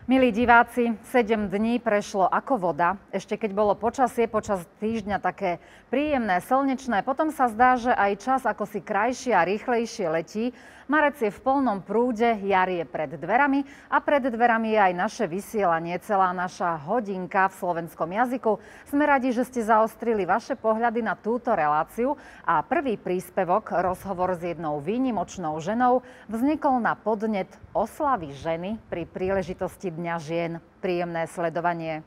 Milí diváci, 7 dní prešlo ako voda. Ešte keď bolo počasie počas týždňa také príjemné, slnečné, potom sa zdá, že aj čas ako si krajšie a rýchlejšie letí. Marec je v plnom prúde, jar je pred dverami a pred dverami je aj naše vysielanie, celá naša hodinka v slovenskom jazyku. Sme radi, že ste zaostrili vaše pohľady na túto reláciu a prvý príspevok, rozhovor s jednou výnimočnou ženou, vznikol na podnet oslavy ženy pri príležitosti Dňa žien. Príjemné sledovanie.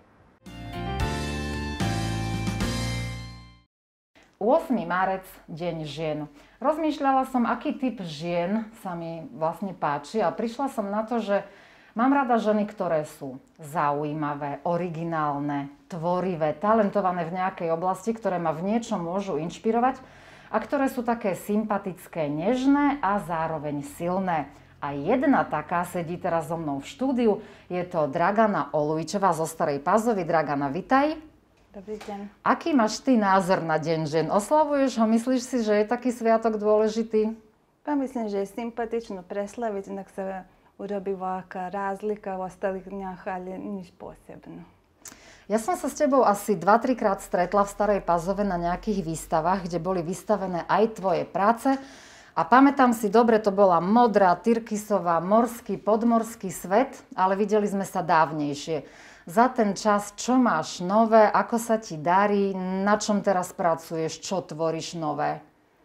8. marec, Deň žien. Rozmýšľala som, aký typ žien sa mi vlastne páči a prišla som na to, že mám rada ženy, ktoré sú zaujímavé, originálne, tvorivé, talentované v nejakej oblasti, ktoré ma v niečom môžu inšpirovať a ktoré sú také sympatické, nežné a zároveň silné. A jedna taká sedí teraz so mnou v štúdiu. Je to Dragana Olujčová zo Starej Pazovy. Dragana, vitaj. Dobrý deň. Aký máš ty názor na Deň žien? Oslavuješ ho? Myslíš si, že je taký sviatok dôležitý? Pa myslím, že je sympatično preslaviť, inak sa urobí veľká razlika v ostalých dňach, ale nič posebno. Ja som sa s tebou asi 2-3 krát stretla v Starej Pazove na nejakých výstavách, kde boli vystavené aj tvoje práce. A pamätám si dobre, to bola modrá, tyrkysová, morský, podmorský svet, ale videli sme sa dávnejšie. Za ten čas, čo máš nové, ako sa ti darí, na čom teraz pracuješ, čo tvoríš nové?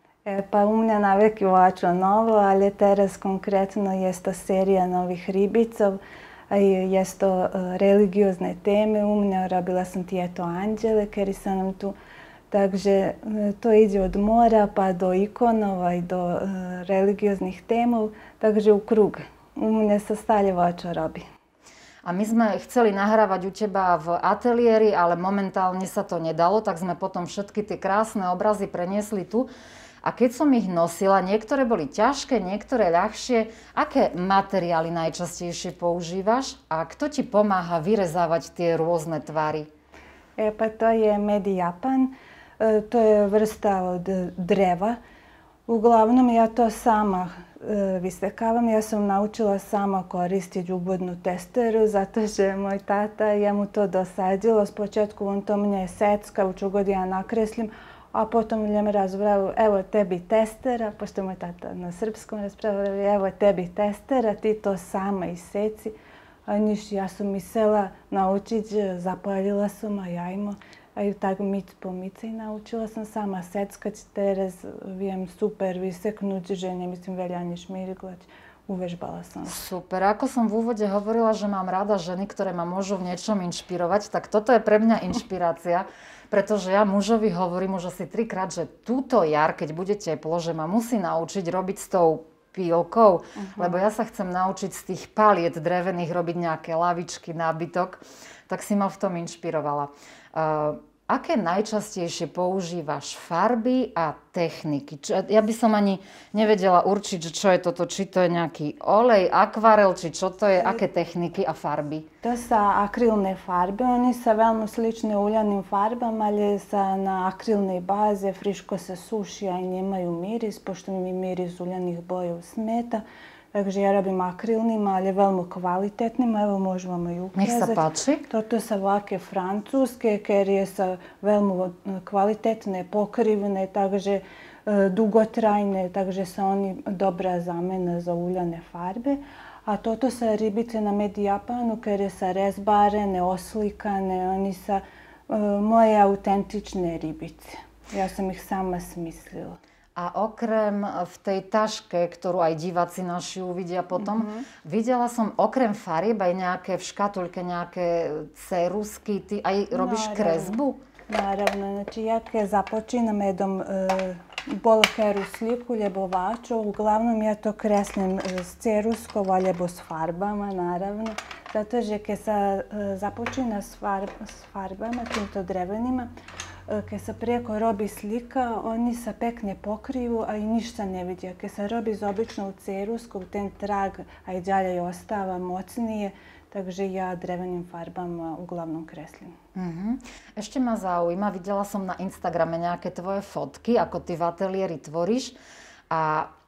Pa u mňa navek je ovako novo, ali teraz konkretno je to serija novih ribicov, je to religiozne teme u mňa, robila sam Tieto Anđele, kjer sa nam tu. Takže to ide od mora pa do ikonova i do religioznih temov, takže u krug. U mňa sa stále ovako robi. A my sme chceli nahrávať u teba v ateliéri, ale momentálne sa to nedalo, tak sme potom všetky tie krásne obrazy preniesli tu. A keď som ich nosila, niektoré boli ťažké, niektoré ľahšie. Aké materiály najčastejšie používaš a kto ti pomáha vyrezávať tie rôzne tvary? Pa to je Medi Japan, to je vrsta od dreva. Uglavnom ja to sama vysekavam. Ja sam naučila sama koristiti ubodnu testeru, zato že moj tata, jemu to dosadilo. S početku on to mnje secka, čo god ja nakreslim, a potom njem razpravio, evo tebi testera, pošto moj tata na srpskom raspravio, evo tebi testera, ti to sama iseci. A niš, ja sam mislila naučiti, zapaljila sam, a jajmo. A i tako mic po mici naučila sam sama seckać, teraz vijem super vyseknúť, že nemyslím veľa ani šmirglať. Uvežbala som. Super. Ako som v úvode hovorila, že mám rada ženy, ktoré ma môžu v niečom inšpirovať, tak toto je pre mňa inšpirácia, pretože ja mužovi hovorím už asi 3-krát, že túto jar, keď bude teplo, že ma musí naučiť robiť s tou pílkou, lebo ja sa chcem naučiť z tých paliet drevených robiť nejaké lavičky, nábytok, tak si ma v tom inšpirovala. Aké najčastejšie používaš farby a techniky? Ja by som ani nevedela určiť, že čo je toto, či to je nejaký olej, akvarel, či čo to je, aké techniky a farby? To su akrilne farbe, oni su veoma slične uljanim farbama, ali na akrilnej baze, friško se suši, a i nemaju miris, pošto mi miris uljanih boja smeta. Takže ja robím akrilnima, ali veľmi kvalitetnima. Evo možu vam i ukazati. Nech sa páči. Toto su ovake francuske, ker su veľmi kvalitetne, pokrivne, takže dugotrajne, takže su oni dobra zamena za uljane farbe. A toto su ribice na Medi Japanu, ker su rezbarene, oslikane, oni su moje autentične ribice. Ja sam ih sama smislila. A okrem v tej taške, ktorú aj diváci naši uvidia potom, videla som okrem farieb aj nejaké v škatuľke, nejaké ceruzky. Ty aj robíš kresbu? Naravno. Znači ja kad započinam jednom bolokeru sliku, ljebovaču, uglavnom ja to kreslim s ceruzkom, alebo s farbama, naravno. Zato že kad sa započina s farbama, týmto drevenima, kad se preko robi slika, oni se pekne pokriju, a i ništa ne vidi. Kad se robi z običnou ceruskou, ten trag, a i dalje ostava mocnije, takže ja drevenim farbama uglavnom kreslim. Ešte ma zaujíma, videla som na Instagrame nejaké tvoje fotky, ako ty v ateliéri tvoríš. A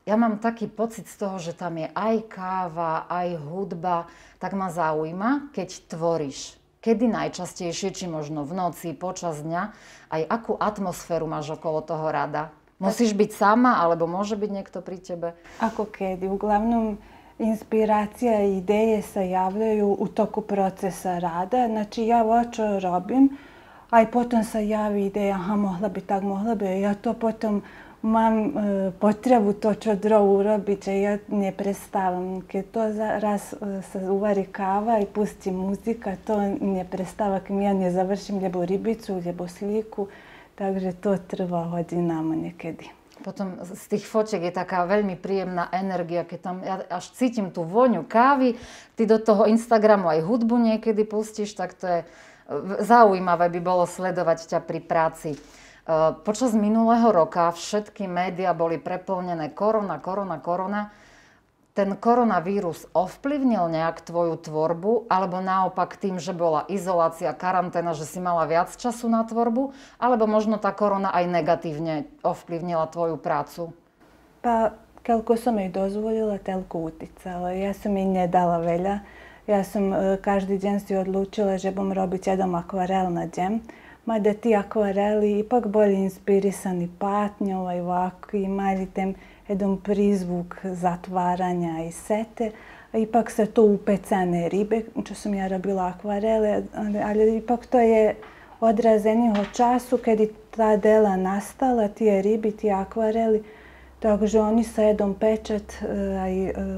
Ja mám taký pocit z toho, že tam je aj káva, aj hudba, tak ma zaujíma, keď tvoríš. Kedy najčastejšie, či možno v noci, počas dňa, aj akú atmosféru máš okolo toho rada? Musíš byť sama, alebo môže byť niekto pri tebe? Ako kedy. Uglavnom, inspiracija i ideje se javljaju u toku procesa rada. Znači, ja ovo robim, a i potom se javi ideja, aha, mohla bi tak, mohla bi. Ja to potom mám potrebu to, čo drugo urobiť, že ja ne prestávam. Keď to raz sa uvari káva i pusti muzika, to ne prestáva, kým ja ne završim lebo rybicu, lebo sliku. Takže to trvá hodinama niekedy. Potom z tých fotiek je taká veľmi príjemná energia, keď tam ja až cítim tú vôňu kávy, ty do toho Instagramu aj hudbu niekedy pustíš, tak to je zaujímavé by bolo sledovať ťa pri práci. Počas minulého roka všetky médiá boli preplnené korona. Ten koronavírus ovplyvnil nejak tvoju tvorbu, alebo naopak tým, že bola izolácia, karanténa, že si mala viac času na tvorbu, alebo možno tá korona aj negatívne ovplyvnila tvoju prácu? Pa, koliko som jej dozvolila, toľko uticala. Ja som jej nedala veľa. Ja som každý deň si odlučila, že bom robiť jednom akvarel na deň. Mada ti akvareli ipak boli inspirisani patnjom, a ovako imali tem jedan prizvuk zatvaranja i sete. Ipak se to upecane ribe, čo sam ja robila akvarele, ali ipak to je odraz jedného času, kedy ta dela nastala, tie ryby, tie akvareli. Takže oni sa jedom pečat aj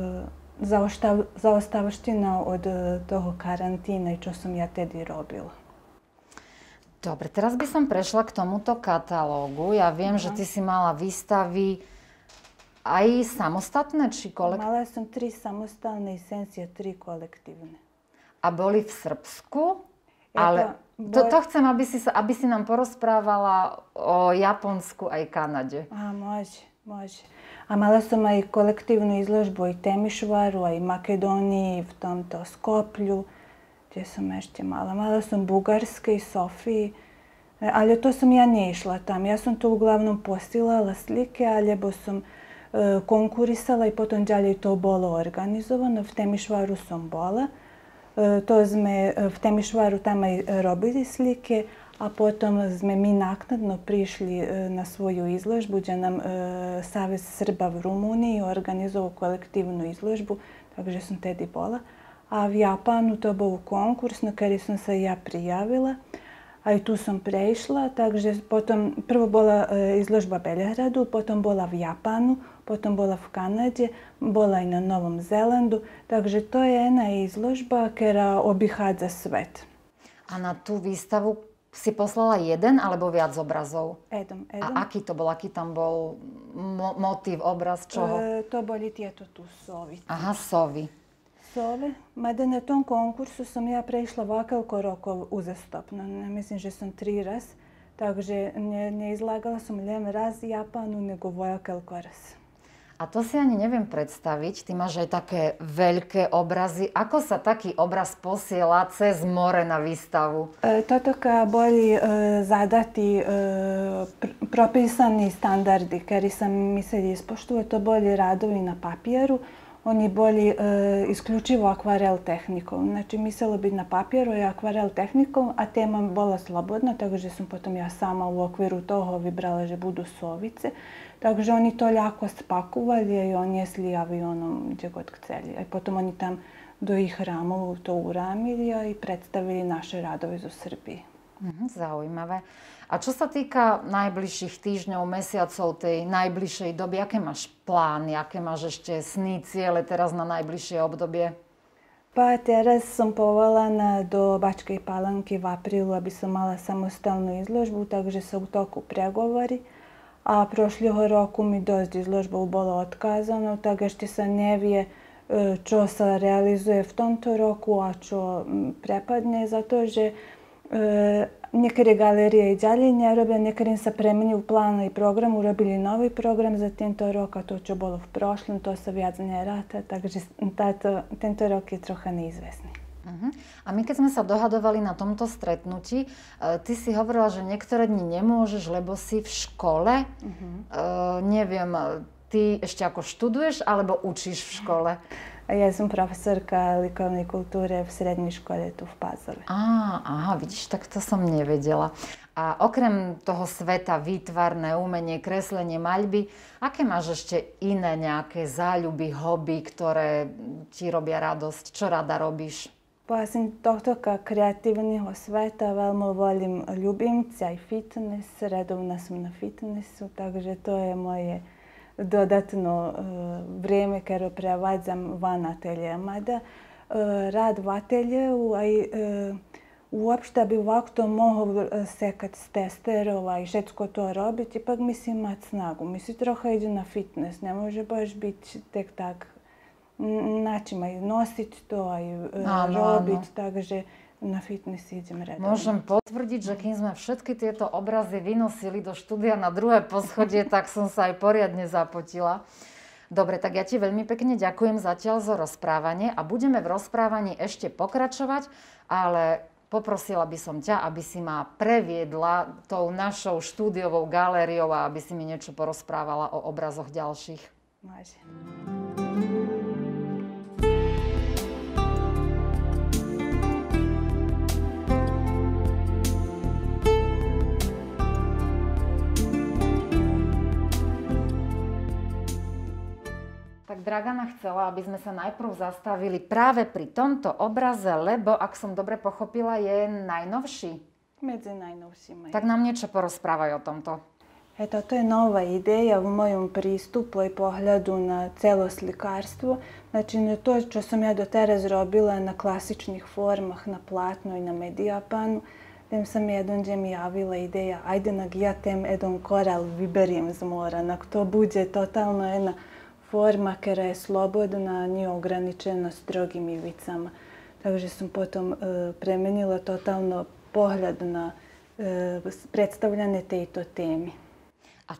zaostavština od toho karantína, čo som ja tedy robila. Dobre, teraz by som prešla k tomuto katalógu. Ja viem, že ty si mala výstavy aj samostatné, či kolektívne? Mala som 3 samostatné esencie, 3 kolektívne. A boli v Srbsku? Ale to chcem, aby si nám porozprávala o Japonsku aj Kanade. Može. A mala som aj kolektívnu izložbu i Temišvaru, aj Makedoniji, v tomto Skoplju. Gdje sam ešte mala? Mala sam Bugarske i Sofiji, ali to sam ja ne išla tam. Ja sam to uglavnom postilala slike, ali sam konkurisala i potom dalje to bolo organizovano. V Temišvaru sam bola. To sme v Temišvaru tam aj robili slike, a potom sme mi naknadno prišli na svoju izložbu, gdje nam Savez Srba v Rumuniji organizovao kolektivnu izložbu, takže sam tedy bola. A v Japanu to bol konkurs, na ktorý som sa ja prijavila. Aj tu som prešla, takže potom prvo bola izložba v Belehradu, potom bola v Japanu, potom bola v Kanade, bola aj na Novom Zelandu. Takže to je jedna izložba, ktorá obichádza svet. A na tú výstavu si poslala jeden alebo viac obrazov? Jeden. A aký to bol? Aký tam bol motív, obraz, čoho? To boli tieto tu sovy. Aha, sovy. Mada na tom konkursu sam ja prešla vojakoľko rokov uzastopno. Mislim, že sam 3 raz. Takže ne izlagala som len raz Japanu, nego vojakoľko raz. A to si ani neviem predstaviť. Ty máš aj také veľké obrazy. Ako sa taký obraz posiela cez more na výstavu? Toto boli zadati propisani standardi, ktorí sa mislili ispoštovať. To boli radovi na papieru. Oni boli isključivo akvarel tehnikom. Znači, mislilo biti na papiru i akvarel tehnikom, a tema bola slobodna, takže sam potom ja sama u okviru toho vybrala, že budu sovice. Takže oni to ľahko spakovali i odniesli avionom gdje god hteli. A potom oni tam do ich hramov to uramili i predstavili naše radove zo Srbiji. Zaujímavé. A čo sa týka najbližších týždňov, mesiacov, tej najbližšej doby, aké máš plány, aké máš ešte sny, ciele teraz na najbližšie obdobie? Pa teraz som povolaná do Bačkej Palanky v aprílu, aby som mala samostalnú izložbu, takže sú u toku pregovori. A prošlého roku mi dosť izložbov bolo otkázano, tak ešte sa nevie, čo sa realizuje v tomto roku a čo prepadne, zato že niektoré galerije i ďalej nerobia, niektorým sa premenil plán i program, urobili nový program za tento rok, a to, čo bolo v prošlom, to sa viac neráta, takže tento rok je trocha neizvesný. A my keď sme sa dohadovali na tomto stretnutí, ty si hovorila, že niektoré dni nemôžeš, lebo si v škole. Neviem, ty ešte ako študuješ alebo učíš v škole? Ja som profesorka likovnej kultúry v srednjej škole tu v Pazove. Aha, vidíš, tak to som nevedela. A okrem toho sveta, výtvarné umenie, kreslenie, maľby, aké máš ešte iné nejaké záľuby, hobby, ktoré ti robia radosť? Čo rada robíš? Osim tohto kreativního sveta veľmi volim ljubimci, aj fitness, redovna sam na fitnessu, takže to je moje dodatno vrijeme koje prevadzam van ateljeja. Mada rad v ateljeju, a uopšte bi ovako mogao sekat s testerova i všetko to robiti, ipak mislim imat snagu. Mislim, troha ide na fitness, ne može baš biti tek tak način aj nosiť to, aj robiť, takže na fitness idem redovne. Môžem potvrdiť, že kým sme všetky tieto obrazy vynosili do štúdia na druhé poschodie, tak som sa aj poriadne zapotila. Dobre, tak ja ti veľmi pekne ďakujem zatiaľ za rozprávanie a budeme v rozprávaní ešte pokračovať, ale poprosila by som ťa, aby si ma previedla tou našou štúdiovou galériou a aby si mi niečo porozprávala o obrazoch ďalších. Môže. Tak Dragana chcela, aby sme sa najprv zastavili práve pri tomto obraze, lebo, ak som dobre pochopila, je najnovší. Medzi najnovšíma. Tak nám niečo porozprávaj o tomto. Eto, to je nova ideja u mojom pristupu i pohľadu na celo slikarstvo. Znači, to čo som ja doteraz robila na klasičnih formah, na platnu i na Mediapanu, tem sam jednom gdje mi javila ideja, ajde nag ja tem jedan koral vyberijem z mora, nak to bude totalno jedna forma koja je slobodna, nije ograničena strogim ivicama. Takže sam potom premenila totalno pogled na predstavljanje tejto temi. A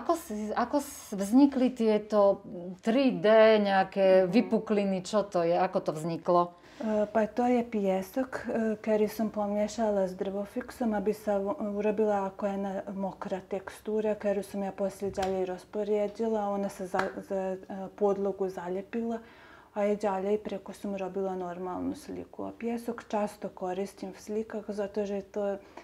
ako vznikli tieto 3D nejaké vypukliny, čo to je, ako to vzniklo? Pa to je pijesok, který sam pomješala s drvofiksom, aby sa urobila ako jedna mokra tekstura, kteru sam ja poslije dalje rasporedila. Ona se za podlogu zaljepila, a i dalje preko sam robila normalnu sliku. A pijesok často koristim v slikах, zato že je to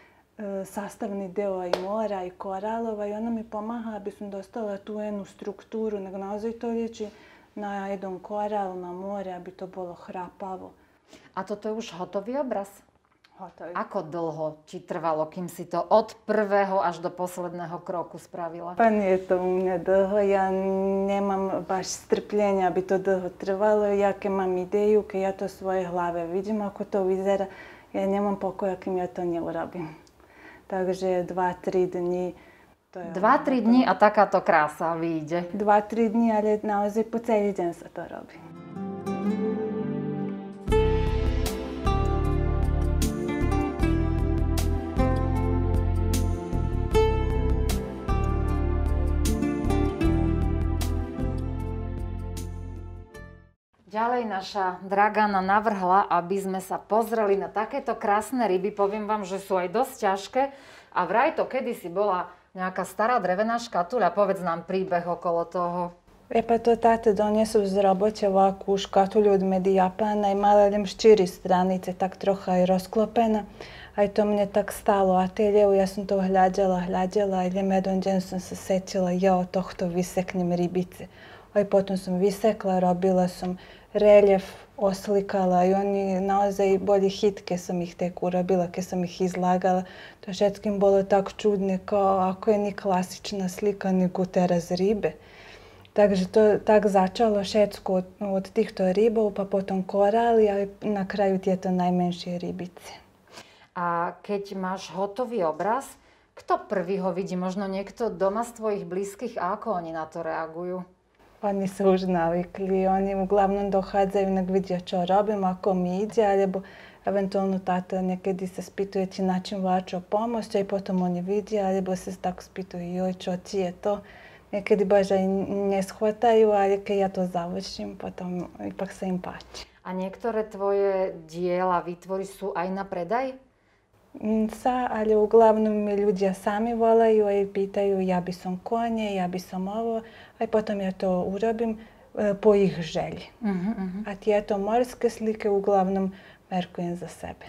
sastavni deo i mora i koralova i ona mi pomaha aby sam dostala tu jednu strukturu, nego naozaj to liči na jedan koral, na more, aby to bolo hrapavo. A toto je už hotový obraz? Hotový. Ako dlho ti trvalo, kým si to od prvého až do posledného kroku spravila? Pa nije to u mňa dlho, ja nemam baš strpljenja aby to dlho trvalo. Ja keď mám ideju, keď ja to v svojej hlave vidím, ako to vyzerá, ja nemám pokoja, kým ja to neurobím. Takže 2-3 dní. 2-3 dní a takáto krása vyjde. 2-3 dní, ale naozaj po celý deň sa to robí. Ďalej naša Dragana navrhla, aby sme sa pozreli na takéto krásne ryby. Poviem vám, že sú aj dosť ťažké. A vraj to kedysi bola nejaká stará drevená škatuľa. Povedz nám príbeh okolo toho. Pa to tate donesu z roboće ovakvu škatulju od Mediapana i mala lim 4 stranice, tak troha je rozklopena. A i to mne tak stalo ateljevu, ja sam to hľadjala i jednom dňu sam se sećala, od tohto vyseknem ribice. A i potom sam vysekla, robila sam reljef, oslikala i oni naozaj bolji hit ke sam ih tek urobila, ke sam ih izlagala. To všetkým bolo tak čudne, kao ako je ni klasična slika, nego teraz ribe. Takže to tak začalo všetko od týchto rybov, pa potom korali a na kraju tieto najmenšie rybice. A keď máš hotový obraz, kto prvý ho vidí? Možno niekto doma z tvojich blízkych a ako oni na to reagujú? Oni su už navikli, oni uglavnom dohadzaju, nek vidia čo robim, ako mi ide, alebo eventualno tata nekedy se spituje či način vlačo pomoć, a i potom oni vidia, alebo se tako spituju, joj, čo ti je to. Nekedy baš aj ne shvataju, ali keď ja to završim, potom ipak sa im páči. A niektoré tvoje diela, výtvory sú aj na predaj? ali uglavnom mi ľudia sami volaju i pitaju ja bi som konje, ja bi som ovo, a potom ja to urobim po ih želji. A tieto morske slike uglavnom merkujem za sebe.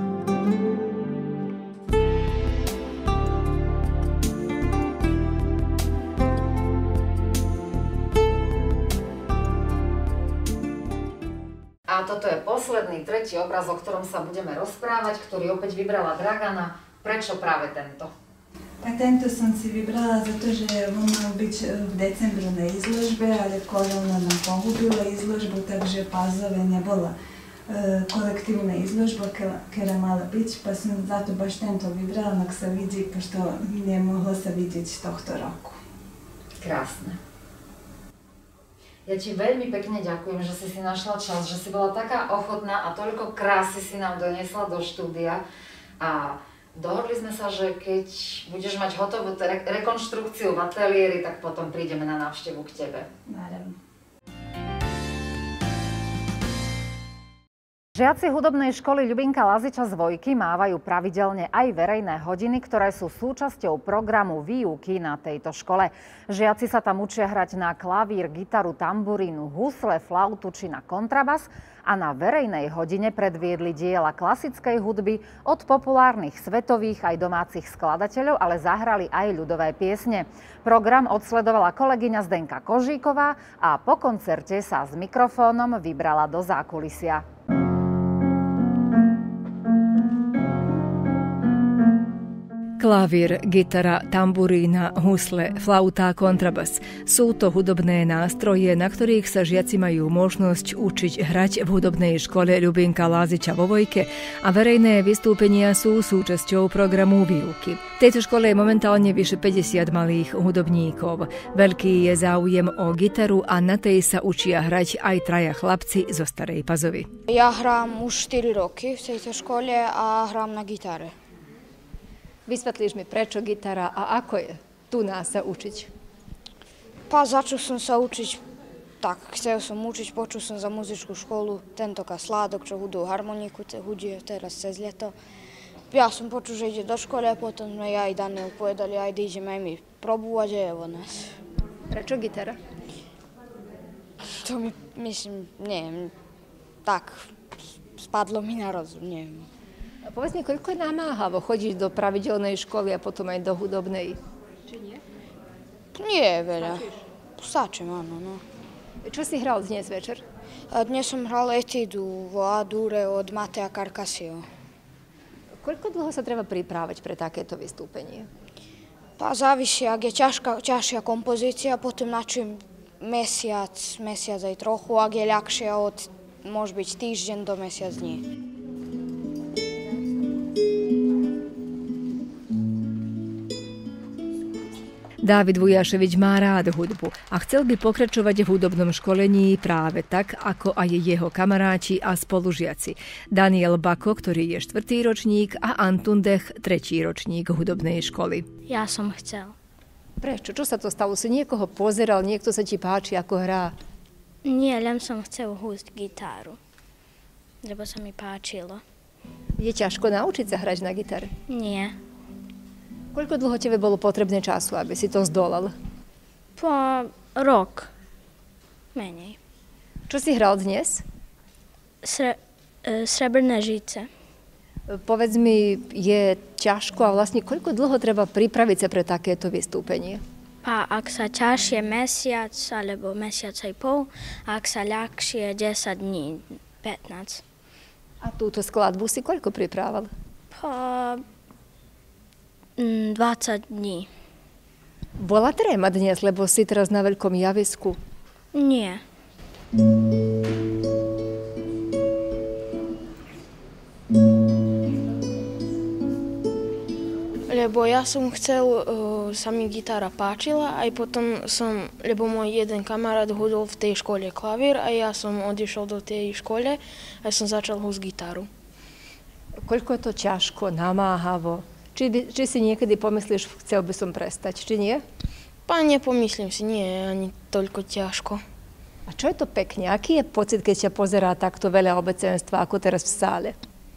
A toto je posledný, tretí obraz, o ktorom sa budeme rozprávať, ktorý opäť vybrala Dragana. Prečo práve tento? Pa tento som si vybrala zato, že on mal byť v decembru na izložbe, ale korona nám pogubila izložbu, takže Pazove nebola kolektívna izložba, ktorá mala byť, pa som zato baš tento vybrala, nek sa vidí, pošto nemohlo sa vidieť tohto roku. Krásne. Ja ti veľmi pekne ďakujem, že si našla čas, že si bola taká ochotná a toľko krásy si nám doniesla do štúdia. A dohodli sme sa, že keď budeš mať hotovú rekonštrukciu v ateliéri, tak potom prídeme na návštevu k tebe. Naravno. Žiaci hudobnej školy Ľubinka Laziča z Vojky mávajú pravidelne aj verejné hodiny, ktoré sú súčasťou programu výuky na tejto škole. Žiaci sa tam učia hrať na klavír, gitaru, tamburínu, husle, flautu či na kontrabas a na verejnej hodine predviedli diela klasickej hudby od populárnych svetových aj domácich skladateľov, ale zahrali aj ľudové piesne. Program odsledovala kolegyňa Zdenka Kožíková a po koncerte sa s mikrofónom vybrala do zákulisia. Klavír, gitara, tamburína, husle, flauta, kontrabas. Sú to hudobné nástroje, na ktorých sa žiaci majú možnosť učiť hrať v hudobnej škole Ľubinka Laziča vo Vojke a verejné vystúpenia sú súčasťou programu výuky. V tejto škole je momentálne vyše 50 malých hudobníkov. Veľký je záujem o gitaru a na tej sa učia hrať aj traja chlapci zo Starej Pazovy. Ja hrám už 4 roky v tejto škole a hrám na gitare. Vysvetlíš mi, prečo gitara a ako je tu nás sa učiť? Pa začal som sa učiť tak, chcel som učiť, počul som za muzičku školu tentoka Sládok, čo hudú harmoniku, hudí teraz cez leto. Ja som počul, že ide do školy a potom sme ja i Daniel povedali, ajde ideme aj my probúvať a evo nás. Prečo gitara? To mi, myslím, neviem, tak spadlo mi na rozum, neviem. A povedz mi, koľko je namáhavo chodiť do pravidelnej školy a potom aj do hudobnej? Či nie? Nie je veľa. Stačím, áno, no. Čo si hral dnes večer? Dnes som hral etídu vo A-dúre od Matea Carcassio. Koľko dlho sa treba pripravať pre takéto vystúpenie? Závisí, ak je ťažšia kompozícia, potom načím mesiac aj trochu, ak je ľahšia, môže byť týždeň do mesiac dní. Dávid Vujaševič má rád hudbu a chcel by pokračovať v hudobnom školení práve tak, ako aj jeho kamaráti a spolužiaci. Daniel Bako, ktorý je 4. ročník, a Antun Dech, 3. ročník hudobnej školy. Ja som chcel. Prečo? Čo sa to stalo? Si niekoho pozeral, niekto sa ti páči, ako hrá? Nie, len som chcel húsť gitáru, lebo sa mi páčilo. Je ťažko naučiť sa hrať na gitare? Nie. Koľko dlho tebe bolo potrebné času, aby si to zdolal? Po rok. Menej. Čo si hral dnes? Srebrné žice. Povedz mi, je ťažko a vlastne koľko dlho treba pripraviť sa pre takéto vystúpenie? Ak sa ťažšie mesiac, alebo mesiac aj pol, a ak sa ľahšie 10 dní, 15. A túto skladbu si koľko priprával? 20 dní. Bola tréma dnes, lebo si teraz na veľkom javisku? Nie. Lebo ja som chcel, sa mi gitara páčila, aj potom lebo môj jeden kamarát hudol v tej škole klavír a ja som odišiel do tej škole a som začal húsť gitaru. Koľko je to ťažko, namáhavo? Či si niekedy pomyslíš, chcel by som prestať, či nie? Nepomyslím si, nie je ani toľko ťažko. A čo je to pekne? Aký je pocit, keď ťa pozerá takto veľa obecenstva, ako teraz v sále?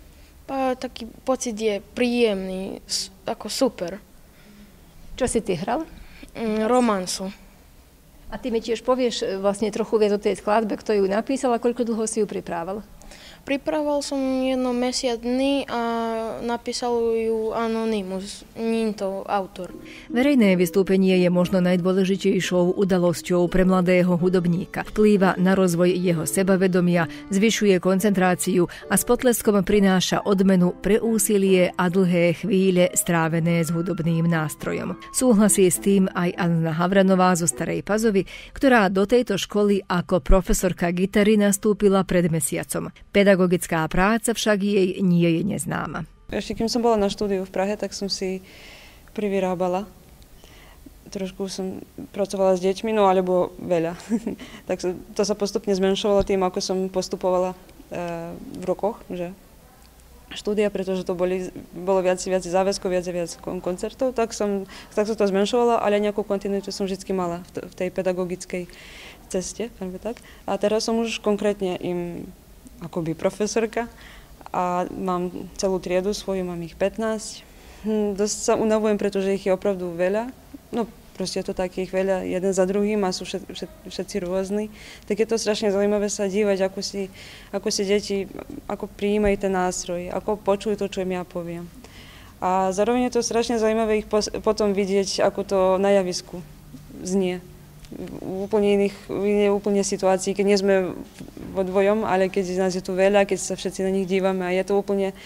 Taký pocit je príjemný, ako super. Čo si ty hral? Romansu. A ty mi tiež povieš vlastne trochu viac o tej skladbe, kto ju napísal a koľko dlho si ju priprával? Pripravoval som jedno mesiac dní a napísal ju Anonymous, nie to autor. Verejné vystúpenie je možno najdôležitejšou udalosťou pre mladého hudobníka. Vplýva na rozvoj jeho sebavedomia, zvyšuje koncentráciu a s potleskom prináša odmenu pre úsilie a dlhé chvíle strávené s hudobným nástrojom. Súhlasí s tým aj Anna Havranová zo Starej Pazovy, ktorá do tejto školy ako profesorka gitary nastúpila pred mesiacom. Pedagogická práca však jej nie je neznáma. Ešte kým som bola na štúdiu v Prahe, tak som si privyrábala. Trošku som pracovala s deťmi, no alebo veľa. Tak to sa postupne zmenšovalo tým, ako som postupovala v rokoch, že štúdia, pretože to bolo viac záväzkov, viac koncertov, tak sa to zmenšovalo, ale nejakú kontinuitu som vždy mala v tej pedagogickej ceste, alebo tak. A teraz som už konkrétne im akoby profesorka a mám celú triedu svoju, mám ich 15. Dosť sa unavujem, pretože ich je opravdu veľa. No proste je to takých veľa, jeden za druhým a sú všetci rôzni. Tak je to strašne zaujímavé sa dívať, ako si deti, ako prijímajú ten nástroj, ako počujú to, čo im ja poviem. A zároveň je to strašne zaujímavé ich potom vidieť, ako to na javisku znie. V úplne situácii, keď nie sme vo dvojom, ale keď nás je tu veľa, keď sa všetci na nich dívame a je to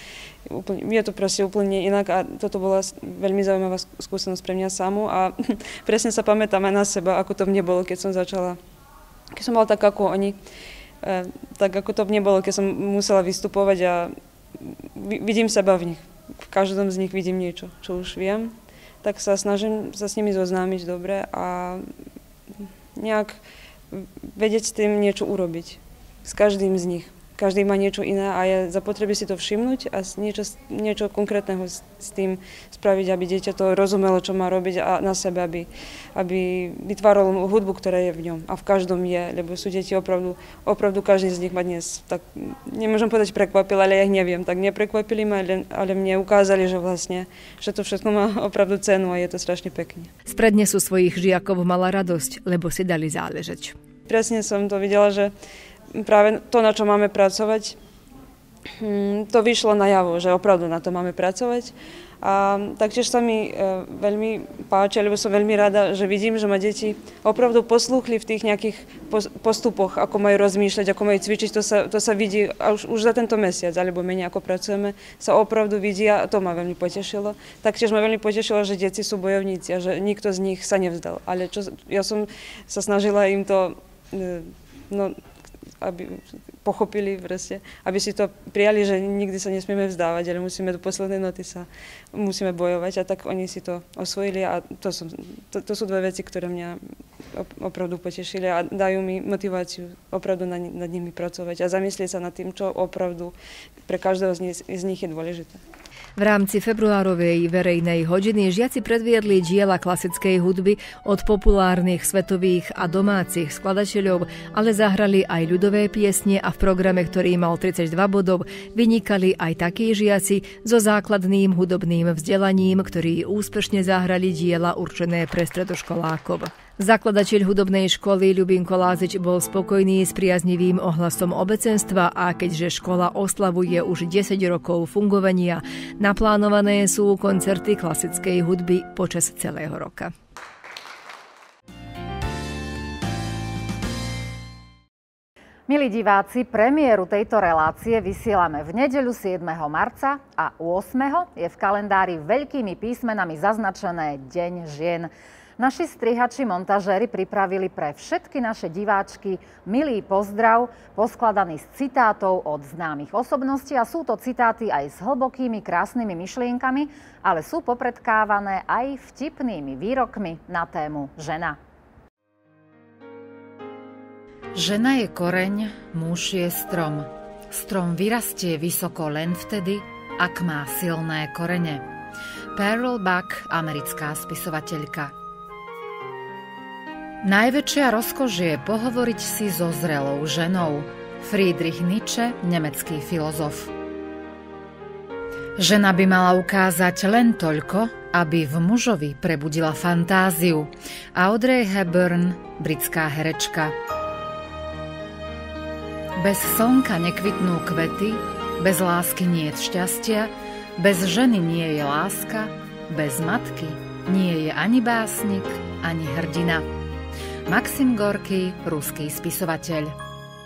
proste úplne inak a toto bola veľmi zaujímavá skúsenosť pre mňa samú a presne sa pamätám aj na seba, ako to mne bolo, keď som bola tak ako oni, tak ako to mne bolo, keď som musela vystupovať a vidím seba v nich. V každom z nich vidím niečo, čo už viem, tak sa snažím sa s nimi zoznámiť dobre a nejak vedieť s tým niečo urobiť. S každým z nich. Každý má niečo iné a je zapotrebí si to všimnúť a niečo konkrétneho s tým spraviť, aby dieťa to rozumelo, čo má robiť a na sebe, aby vytváralo hudbu, ktorá je v ňom. A v každom je, lebo sú deti opravdu každý z nich ma dnes, tak nemôžem povedať prekvapil, ale ja ich neviem, tak neprekvapili ma, ale mne ukázali, že to všetko má opravdu cenu a je to strašne pekne. Z prednesu svojich žiakov mala radosť, lebo si dali záležať. Presne som to videla, že práve to, na čo máme pracovať, to vyšlo najavo, že opravdu na to máme pracovať. A taktiež sa mi veľmi páči, lebo som veľmi rada, že vidím, že ma deti opravdu poslúchli v tých nejakých postupoch, ako majú rozmýšľať, ako majú cvičiť. To sa vidí už za tento mesiac, alebo menej ako pracujeme, sa opravdu vidí a to ma veľmi potešilo. Taktiež ma veľmi potešilo, že deti sú bojovníci a že nikto z nich sa nevzdal. Ale ja som sa snažila im to aby pochopili proste, aby si to prijali, že nikdy sa nesmieme vzdávať, ale musíme do poslednej noty musíme bojovať a tak oni si to osvojili a to sú dve veci, ktoré mňa opravdu potešili a dajú mi motiváciu opravdu nad nimi pracovať a zamyslieť sa nad tým, čo opravdu pre každého z nich je dôležité. V rámci februárovej verejnej hodiny žiaci predviedli diela klasickej hudby od populárnych svetových a domácich skladateľov, ale zahrali aj ľudové piesne a v programe, ktorý mal 32 bodov, vynikali aj takí žiaci so základným hudobným vzdelaním, ktorí úspešne zahrali diela určené pre stredoškolákov. Zakladateľ hudobnej školy Ľubinko Lázič bol spokojný s priaznivým ohlasom obecenstva a keďže škola oslavuje už 10 rokov fungovania, naplánované sú koncerty klasickej hudby počas celého roka. Milí diváci, premiéru tejto relácie vysielame v nedeľu 7. marca a 8. je v kalendári veľkými písmenami zaznačené Deň žien. Naši strihači montažéri pripravili pre všetky naše diváčky milý pozdrav, poskladaný z citátov od známych osobností a sú to citáty aj s hlbokými, krásnymi myšlienkami, ale sú popredkávané aj vtipnými výrokmi na tému žena. Žena je koreň, muž je strom. Strom vyrastie vysoko len vtedy, ak má silné korene. Pearl Buck, americká spisovateľka. Najväčšia rozkoš je pohovoriť si so zrelou ženou. Friedrich Nietzsche, nemecký filozof. Žena by mala ukázať len toľko, aby v mužovi prebudila fantáziu. Audrey Hepburn, britská herečka. Bez slnka nekvitnú kvety, bez lásky nie je šťastia, bez ženy nie je láska, bez matky nie je ani básnik, ani hrdina. Maxim Gorký, ruský spisovateľ.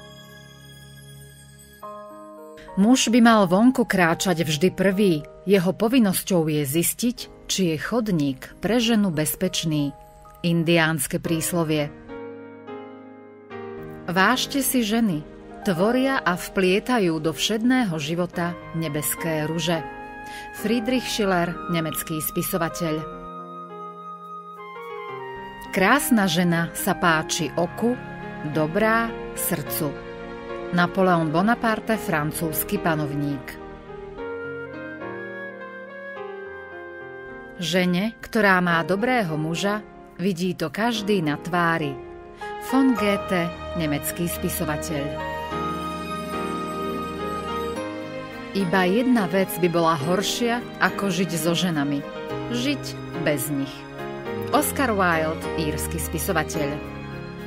Muž by mal vonku kráčať vždy prvý. Jeho povinnosťou je zistiť, či je chodník pre ženu bezpečný. Indiánske príslovie. Vážte si ženy, tvoria a vplietajú do všedného života nebeské ruže. Friedrich Schiller, nemecký spisovateľ. Krásna žena sa páči oku, dobrá srdcu. Napoleon Bonaparte, francúzsky panovník. Žene, ktorá má dobrého muža, vidí to každý na tvári. Von Goethe, nemecký spisovateľ. Iba jedna vec by bola horšia, ako žiť so ženami. Žiť bez nich. Oscar Wilde, írsky spisovateľ.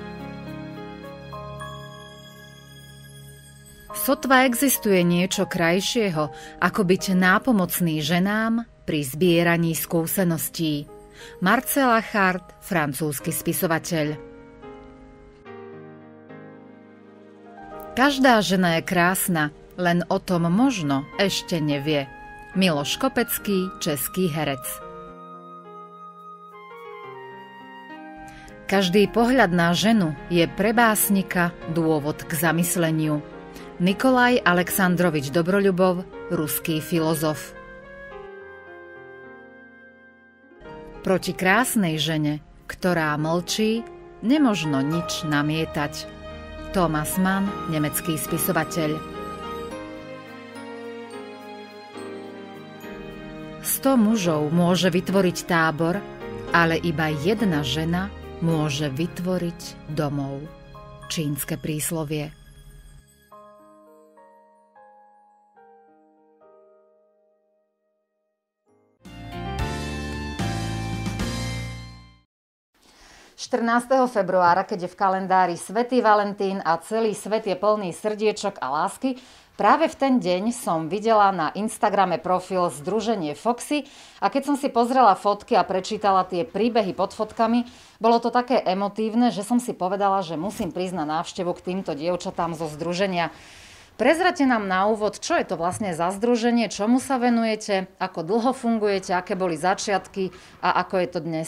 Sotva existuje niečo krajšieho, ako byť nápomocný ženám pri zbieraní skúseností. Marcel Achard, francúzsky spisovateľ. Každá žena je krásna, len o tom možno ešte nevie. Miloš Kopecký, český herec. Každý pohľad na ženu je pre básnika dôvod k zamysleniu. Nikolaj Aleksandrovič Dobroľubov, ruský filozof. Proti krásnej žene, ktorá mlčí, nemožno nič namietať. Thomas Mann, nemecký spisovateľ. 100 mužov môže vytvoriť tábor, ale iba jedna žena môže vytvoriť domov. Čínske príslovie. ...14. februára, keď je v kalendári Svätý Valentín a celý svet je plný srdiečok a lásky, práve v ten deň som videla na Instagrame profil Združenie Foxy a keď som si pozrela fotky a prečítala tie príbehy pod fotkami, bolo to také emotívne, že som si povedala, že musím prísť na návštevu k týmto dievčatám zo združenia. Prezrate nám na úvod, čo je to vlastne za združenie, čomu sa venujete, ako dlho fungujete, aké boli začiatky a ako je to dnes?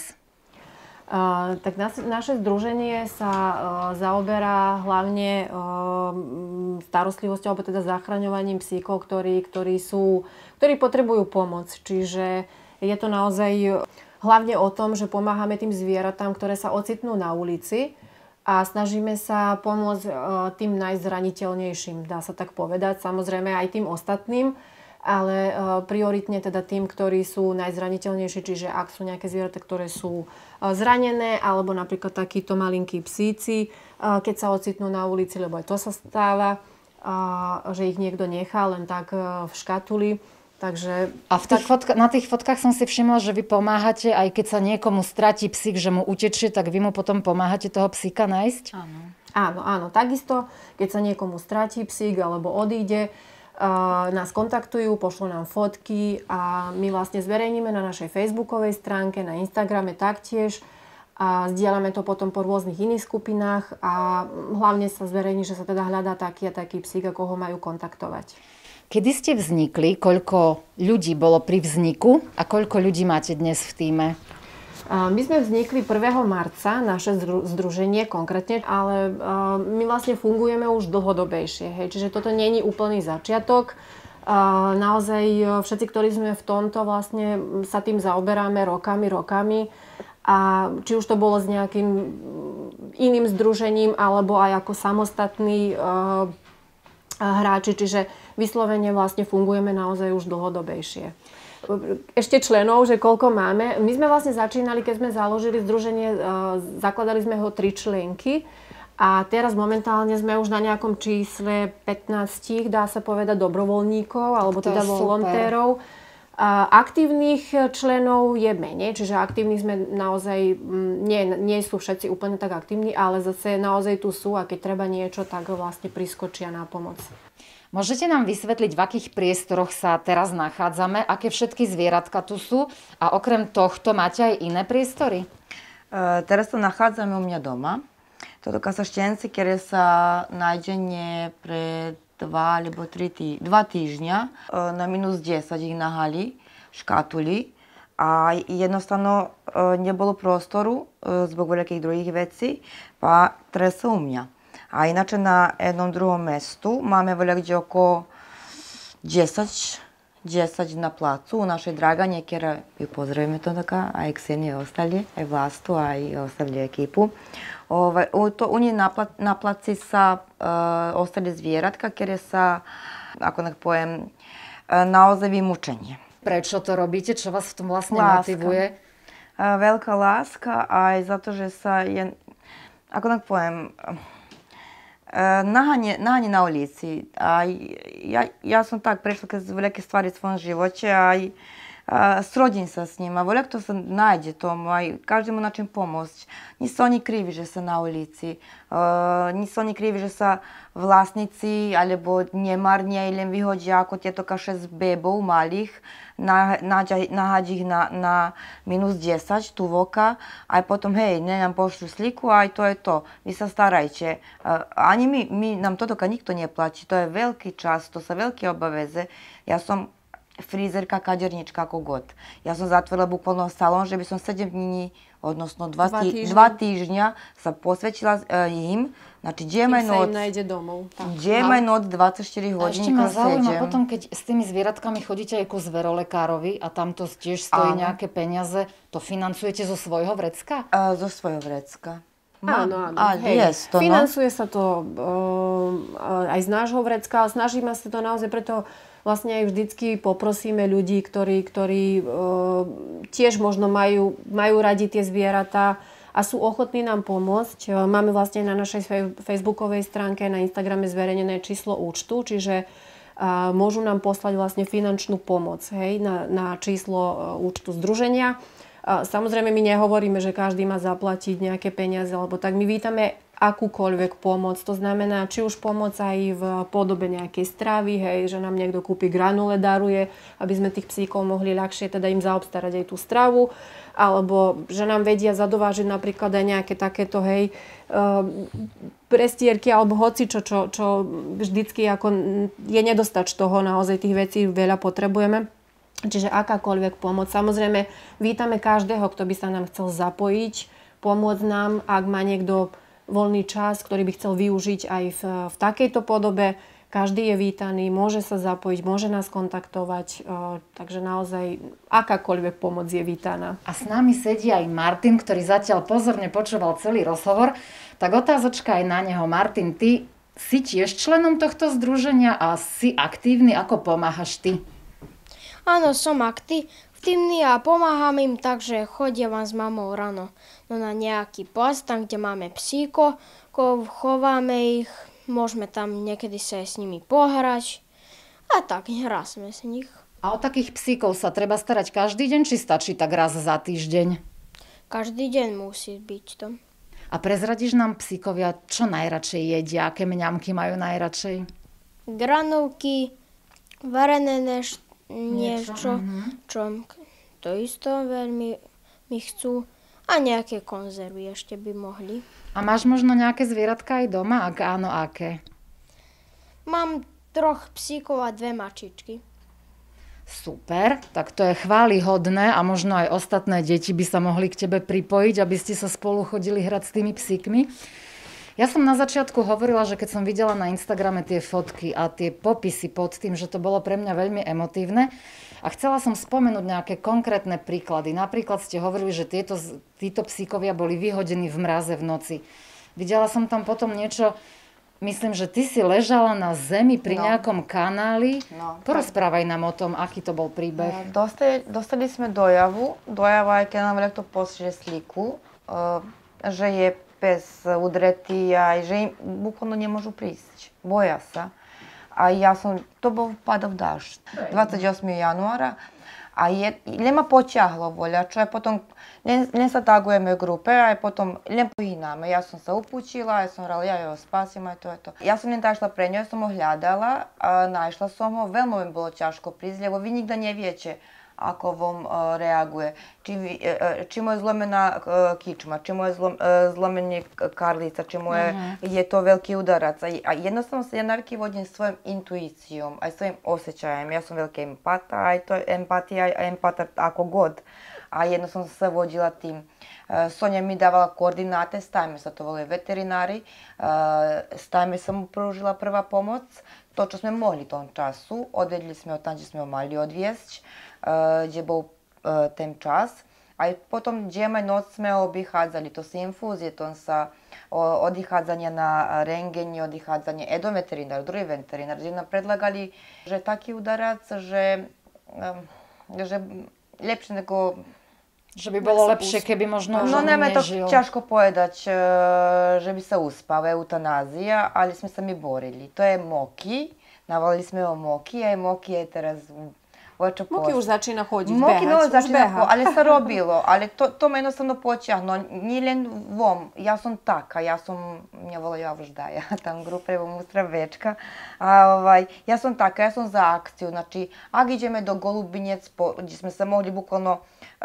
Tak naše združenie sa zaoberá hlavne starostlivosťou, alebo teda zachraňovaním psíkov, ktorí potrebujú pomoc. Čiže je to naozaj hlavne o tom, že pomáhame tým zvieratám, ktoré sa ocitnú na ulici a snažíme sa pomôcť tým najzraniteľnejším, dá sa tak povedať, samozrejme aj tým ostatným, ale prioritne teda tým, ktorí sú najzraniteľnejší, čiže ak sú nejaké zvieratá, ktoré sú zranené, alebo napríklad takíto malinkí psíci, keď sa ocitnú na ulici, lebo aj to sa stáva, že ich niekto nechá len tak v škatuli. Takže, a na tých fotkách som si všimla, že vy pomáhate, aj keď sa niekomu stratí psík, že mu utečie, tak vy mu potom pomáhate toho psíka nájsť? Áno. Takisto, keď sa niekomu stratí psík alebo odíde, nás kontaktujú, pošlú nám fotky a my vlastne zverejníme na našej facebookovej stránke, na Instagrame taktiež a zdieľame to potom po rôznych iných skupinách a hlavne sa zverejní, že sa teda hľadá taký a taký psík, ako ho majú kontaktovať. Kedy ste vznikli? Koľko ľudí bolo pri vzniku a koľko ľudí máte dnes v tíme? My sme vznikli 1. marca, naše združenie konkrétne, ale my vlastne fungujeme už dlhodobejšie. Hej. Čiže toto nie je úplný začiatok. Naozaj všetci, ktorí sme v tomto, vlastne sa tým zaoberáme rokami. A či už to bolo s nejakým iným združením, alebo aj ako samostatní hráči. Čiže vyslovene vlastne fungujeme naozaj už dlhodobejšie. Ešte členov, že koľko máme. My sme vlastne začínali, keď sme založili združenie, zakladali sme ho 3 členky a teraz momentálne sme už na nejakom čísle 15, dá sa povedať, dobrovoľníkov alebo teda volontérov. Aktívnych členov je menej, čiže aktívnych sme naozaj, nie sú všetci úplne tak aktívni, ale zase naozaj tu sú a keď treba niečo, tak vlastne priskočia na pomoc. Môžete nám vysvetliť, v akých priestoroch sa teraz nachádzame, aké všetky zvieratka tu sú a okrem tohto máte aj iné priestory? Teraz sa nachádzame u mňa doma. Toto kasaštenci, ktoré sa nájdenie pre 2 alebo 2 týždňa. Na -10 ich nahali, škatuli a jednostavno nebolo prostoru zbog velikých druhých vecí, pa tresa u mňa. A inače na jednom druhom mestu máme voľa kde oko 10 na placu u našej Dragane, kjera ju pozdravíme to така, aj Ksenije ostali, aj Vlastu, aj ostali ekipu. U njih na placi sa ostali zvieratka, kjer sa, ako nek pojem, naozaj vymučenie. Prečo to robíte? Čo vás v tom vlastne motivuje? Veľká láska, aj za to, že sa je, ako nek pojem, nahanje na ulici. Ja som tak prešla kroz velike stvari v svojom živote, aj srodim sa s njima, voljak to se najde tomu, aj každému način pomôcť. Nisu oni krivi, že sa na ulici, nisu oni krivi, že sa vlasnici alebo nemarnije ili vyhodia ako tieto kaše z bebov malých, nahađi ih na -10 tu voka, aj potom hej, ne nam pošlu sliku, aj to je to, vi sa starajte. Ani nam to toka nikto ne plaći, to je veliki čas, to sa velike obaveze. Ja som frizerka, kadernička, ako god. Ja som zatvorila bukvalno salon, že by som 7 dní, odnosno 2 týždňa sa posvećila im. Znači, džemaj noc. Džemaj noc 24 hodiny. A ešte ma zaujíma potom, keď s tými zvieratkami chodíte aj ku zverolekárovi a tam to tiež stojí nejaké peniaze, to financujete zo svojho vrecka? Zo svojho vrecka. Áno. Financuje sa to aj z nášho vrecka, ale snažíme sa to naozaj preto. Vlastne aj vždycky poprosíme ľudí, ktorí tiež možno majú radi tie zvieratá a sú ochotní nám pomôcť. Máme vlastne na našej facebookovej stránke, na Instagrame zverejnené číslo účtu, čiže môžu nám poslať vlastne finančnú pomoc, hej, na číslo účtu združenia. Samozrejme, my nehovoríme, že každý má zaplatiť nejaké peniaze, alebo tak. My vítame akúkoľvek pomoc. To znamená, či už pomoc aj v podobe nejakej stravy, hej, že nám niekto kúpi granule, daruje, aby sme tých psíkov mohli ľahšie teda im zaobstarať aj tú stravu, alebo že nám vedia zadovážiť napríklad aj nejaké takéto, hej, prestierky alebo hocičo, čo vždycky ako je nedostač toho, naozaj tých vecí veľa potrebujeme. Čiže akákoľvek pomoc. Samozrejme, vítame každého, kto by sa nám chcel zapojiť, pomôcť nám, ak má niekto voľný čas, ktorý by chcel využiť aj v takejto podobe. Každý je vítaný, môže sa zapojiť, môže nás kontaktovať, takže naozaj akákoľvek pomoc je vítaná. A s nami sedí aj Martin, ktorý zatiaľ pozorne počúval celý rozhovor. Tak otázočka aj na neho. Martin, ty si tiež členom tohto združenia a si aktívny, ako pomáhaš ty? Áno, som aktívny a pomáham im tak, že chodia s mamou ráno na nejaký post, tam, kde máme psíko, chováme ich, môžeme tam niekedy sa s nimi pohrať a tak hráme s nich. A o takých psíkov sa treba starať každý deň, či stačí tak raz za týždeň? Každý deň musí byť to. A prezradíš nám psíkovia, čo najradšej jedia, aké mňamky majú najradšej? Granulky, varené niečo, čo to isto veľmi mi chcú. A nejaké konzervy ešte by mohli. A máš možno nejaké zvieratka aj doma? Ak áno, aké? Mám 3 psíkov a 2 mačičky. Super, tak to je chválihodné a možno aj ostatné deti by sa mohli k tebe pripojiť, aby ste sa spolu chodili hrať s tými psíkmi. Ja som na začiatku hovorila, že keď som videla na Instagrame tie fotky a tie popisy pod tým, že to bolo pre mňa veľmi emotívne a chcela som spomenúť nejaké konkrétne príklady. Napríklad ste hovorili, že títo psíkovia boli vyhodení v mraze v noci. Videla som tam potom niečo, myslím, že ty si ležala na zemi pri nejakom kanáli. Porozprávaj nám o tom, aký to bol príbeh. Dostali sme dojavu. Dojava je, keď nám lektor pošle sliku, že je pes udretý a že im bukvalno ne môžu prísť. Boja sa. A ja som, to bol padov dažď, 28. januára. len ma poťahlo voľačo, a potom len sa tagujeme grupe, a potom len pohýname. Ja som sa upúčila, ja som vrala, ja ho spasím, aj to. Ja som len tak šla pre ňo, ja som ho hľadala, našla som ho, veľmi mi bolo ťažko prísť, lebo vy nikda neviete, ako vám reaguje. Či mu je zlomená kičma, či mu je zlomený karlica, či mu je to veľký udarac. A jednostavno sa ja navyky vodím svojim intuícijom, aj svojim osjećajem. Ja som veľký empata, aj to empatija, aj empata ako god. A jednostavno sam se vodila tim. Sonja mi davala koordinate, s tajme sa to volaju veterinári, s tajme sam mu pružila prva pomoc. To, čo sme mohli v tom času, odvedli sme ho tam, kde sme ho mali odviesť, kde bol ten čas. A potom džema noc sme ho obichádzali, to sú infúzie, to sa odichádzanie na rengeni, odichádzanie jeden veterinár, druhý veterinár, kde nám predlagali, že taký udarac, že lepšie nego... Že by bolo lepšie, keby možno už nám je to nežil. ťažko povedať, že by sa uspal, eutanázia, ale sme sa mi borili. To je Moki, navalili sme ho Moki, aj Moki je teraz... Moki už začína chodiť, Moki behať, ale sa robilo, ale to ma jednostavno poťahlo. Nie len vom, ja som taká, mňa volajú Avždaja, tam grupa je Mustravečka. Ja som taká, ja som za akciu. Znači, ak ideme do Golubinec, kde sme sa mohli bukvalno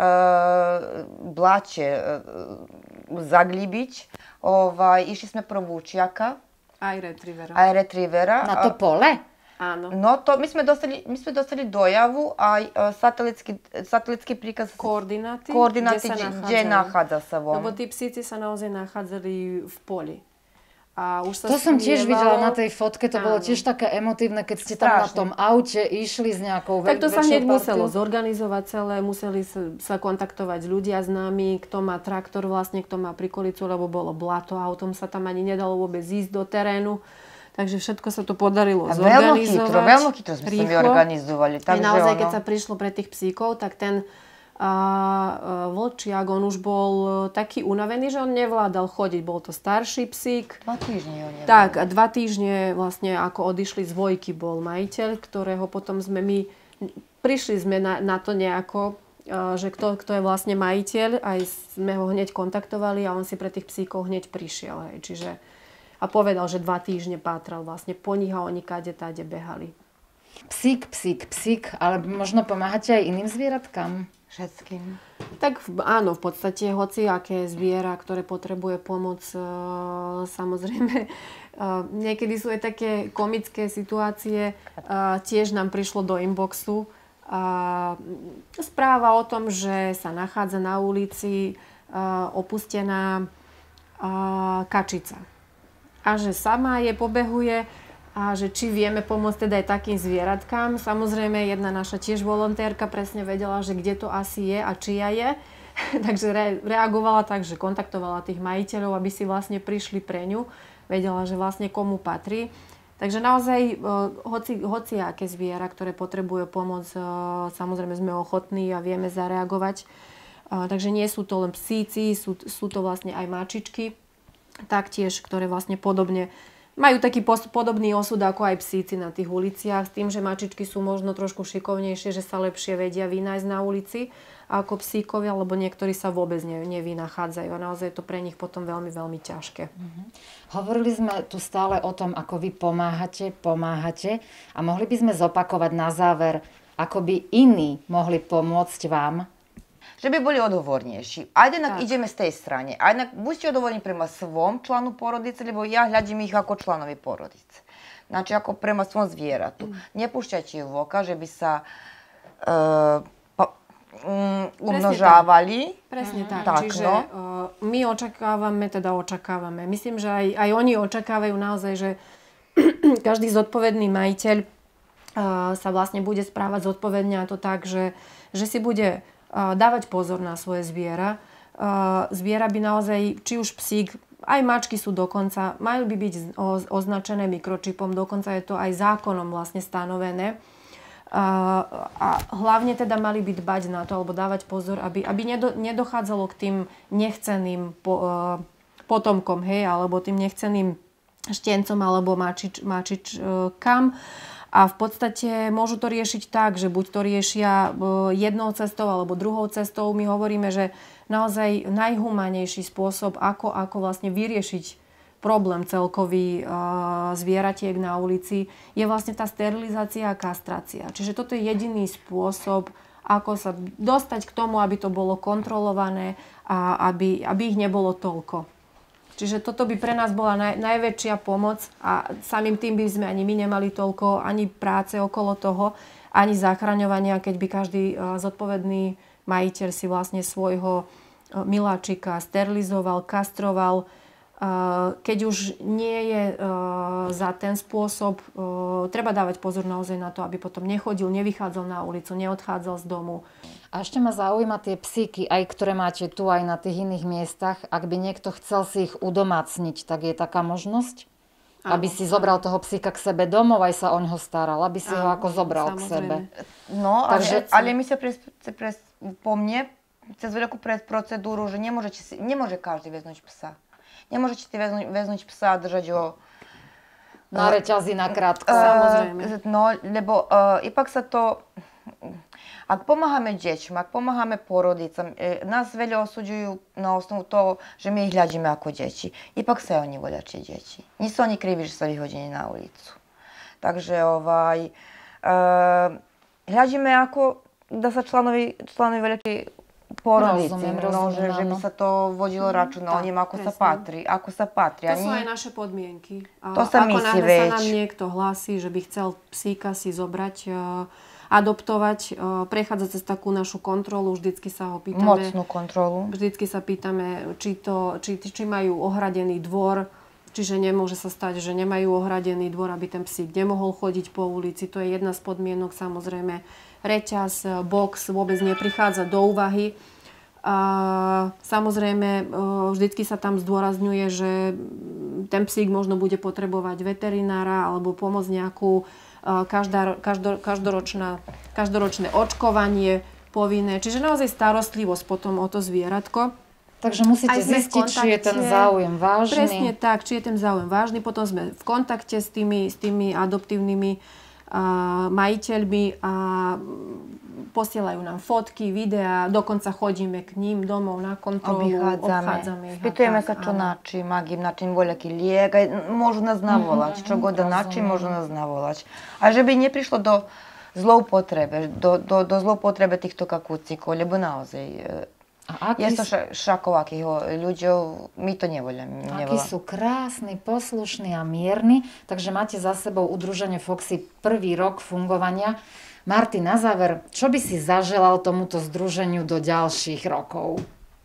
blače zaglibiť, išli sme pro Vučiaka. Aj retrievera. Na to pole? Áno. No to my sme dostali dojavu a satelitský príkaz koordináty kde nachádza sa von. Lebo tí psíci sa naozaj nachádzali v poli. A už sa to som tiež videla na tej fotke, to bolo tiež také emotívne, keď ste tam na tom aute išli s nejakou tak to sa hneď muselo zorganizovať celé, museli sa kontaktovať ľudia s nami, kto má traktor vlastne, kto má prikolicu, lebo bolo blato, autom sa tam ani nedalo vôbec ísť do terénu. Takže všetko sa to podarilo zorganizovať. Veľmi chytro sme sa organizovali. Naozaj, keď sa prišlo pre tých psíkov, tak ten vlčiak, on už bol taký unavený, že on nevládal chodiť. Bol to starší psík. 2 týždne ho nebol. Tak, 2 týždne vlastne ako odišli z Vojky bol majiteľ, ktorého potom sme my, prišli sme na to nejako, že kto je vlastne majiteľ, aj sme ho hneď kontaktovali a on si pre tých psíkov hneď prišiel. Hej. Čiže a povedal, že 2 týždne pátral vlastne po nich a oni táde behali. Psík, ale možno pomáhate aj iným zvieratkám? Všetkým. Tak áno, v podstate hociaké zviera, ktoré potrebuje pomoc, samozrejme. Niekedy sú aj také komické situácie. Tiež nám prišlo do inboxu správa o tom, že sa nachádza na ulici opustená kačica. A že sama je pobehuje a že či vieme pomôcť teda aj takým zvieratkám. Samozrejme, jedna naša tiež volontérka presne vedela, že kde to asi je a čia je. Takže reagovala tak, že kontaktovala tých majiteľov, aby si vlastne prišli pre ňu. Vedela, že vlastne komu patrí. Takže naozaj, hoci aké zviera, ktoré potrebuje pomoc, samozrejme sme ochotní a vieme zareagovať. Takže nie sú to len psíci, sú to vlastne aj mačičky. Taktiež, ktoré vlastne podobne majú taký podobný osud ako aj psíci na tých uliciach, s tým, že mačičky sú možno trošku šikovnejšie, že sa lepšie vedia vynájsť na ulici ako psíkovia, lebo niektorí sa vôbec nevynachádzajú a naozaj je to pre nich potom veľmi, veľmi ťažké. Hovorili sme tu stále o tom, ako vy pomáhate a mohli by sme zopakovať na záver, ako by iní mohli pomôcť vám? Že by boli odgovornejší. Ajde ideme z tej strane. Ajde buďte odgovorní prema svom članu porodice, lebo ja hľadím ich ako članovi porodice. Znači ako prema svom zvieratu. Nepúšťajte ju voka, že by sa umnožávali. Presne tak. Čiže my očakávame. Myslím, že aj oni očakávajú naozaj, že každý zodpovedný majiteľ sa vlastne bude správať zodpovedne a to tak, že si bude dávať pozor na svoje zviera. Zviera by naozaj, či už psík, aj mačky sú dokonca, majú by byť označené mikročipom, dokonca je to aj zákonom vlastne stanovené. A hlavne teda mali by dbať na to, alebo dávať pozor, aby nedochádzalo k tým nechceným potomkom, hej, alebo tým nechceným štencom alebo mačičkám. A v podstate môžu to riešiť tak, že buď to riešia jednou cestou alebo druhou cestou. My hovoríme, že naozaj najhumanejší spôsob, ako vlastne vyriešiť problém celkový zvieratiek na ulici, je vlastne tá sterilizácia a kastrácia. Čiže toto je jediný spôsob, ako sa dostať k tomu, aby to bolo kontrolované a aby ich nebolo toľko. Čiže toto by pre nás bola najväčšia pomoc a samým tým by sme ani my nemali toľko ani práce okolo toho, ani zachraňovania, keď by každý zodpovedný majiteľ si vlastne svojho miláčika sterilizoval, kastroval. Keď už nie je za ten spôsob, treba dávať pozor naozaj na to, aby potom nechodil, nevychádzal na ulicu, neodchádzal z domu. A ešte ma zaujíma tie psíky, aj ktoré máte tu, aj na tých iných miestach. Ak by niekto chcel si ich udomácniť, tak je taká možnosť? Aby si zobral toho psíka k sebe domov, aj sa o ňoho staral, aby si ho ako zobral k sebe. No, ale my sa po mne cez veľkú procedúru, že nemôže každý vezmúť psa. Nemôžete vezmúť psa a držať ho na reťazi nakrátko. Samozrejme. No, lebo ipak sa to... Ak pomáhame deťom, ak pomáhame porodicám, nás veľa osudzujú na osnovu toho, že my ich hľadíme ako deti. Ipak sa oni voľačie deti. Nie sú oni kriví, že sa vyhodili na ulicu. Takže hľadíme ako da sa članovi veľký porodici, rozumiem, že by sa to vodilo račun o ním, ako sa patrí. To sú aj naše podmienky. To sa myslí ako náhle sa nám niekto hlási, že by chcel psíka si zobrať, adoptovať, prechádza cez takú našu kontrolu, vždycky sa ho pýtame. Mocnú kontrolu. Vždycky sa pýtame, či majú ohradený dvor, čiže nemôže sa stať, že nemajú ohradený dvor, aby ten psík nemohol chodiť po ulici. To je jedna z podmienok, samozrejme. Reťaz, box vôbec neprichádza do úvahy. Samozrejme, vždycky sa tam zdôrazňuje, že ten psík možno bude potrebovať veterinára alebo pomoc nejakú, každoročné očkovanie povinné. Čiže naozaj starostlivosť potom o to zvieratko. Takže musíte zistiť, či je ten záujem vážny. Presne tak, či je ten záujem vážny. Potom sme v kontakte s tými adoptívnymi majiteľmi a posielajú nám fotky, videá, dokonca chodíme k ním domov na kontrolu, obchádzame ich. Spýtujeme sa, čo na čím, ak im na čím voľaký liek, môžu nás navolať, čo goda na čím môžu nás navolať. A že by neprišlo do zloupotrebe, do zloupotrebe týchto kakúcikov, lebo naozaj je to šakov akých ľudí, my to nevoľame. Akí sú krásni, poslušní a mierni, takže máte za sebou udruženie Foxy prvý rok fungovania. Marty, na záver, čo by si zaželal tomuto združeniu do ďalších rokov?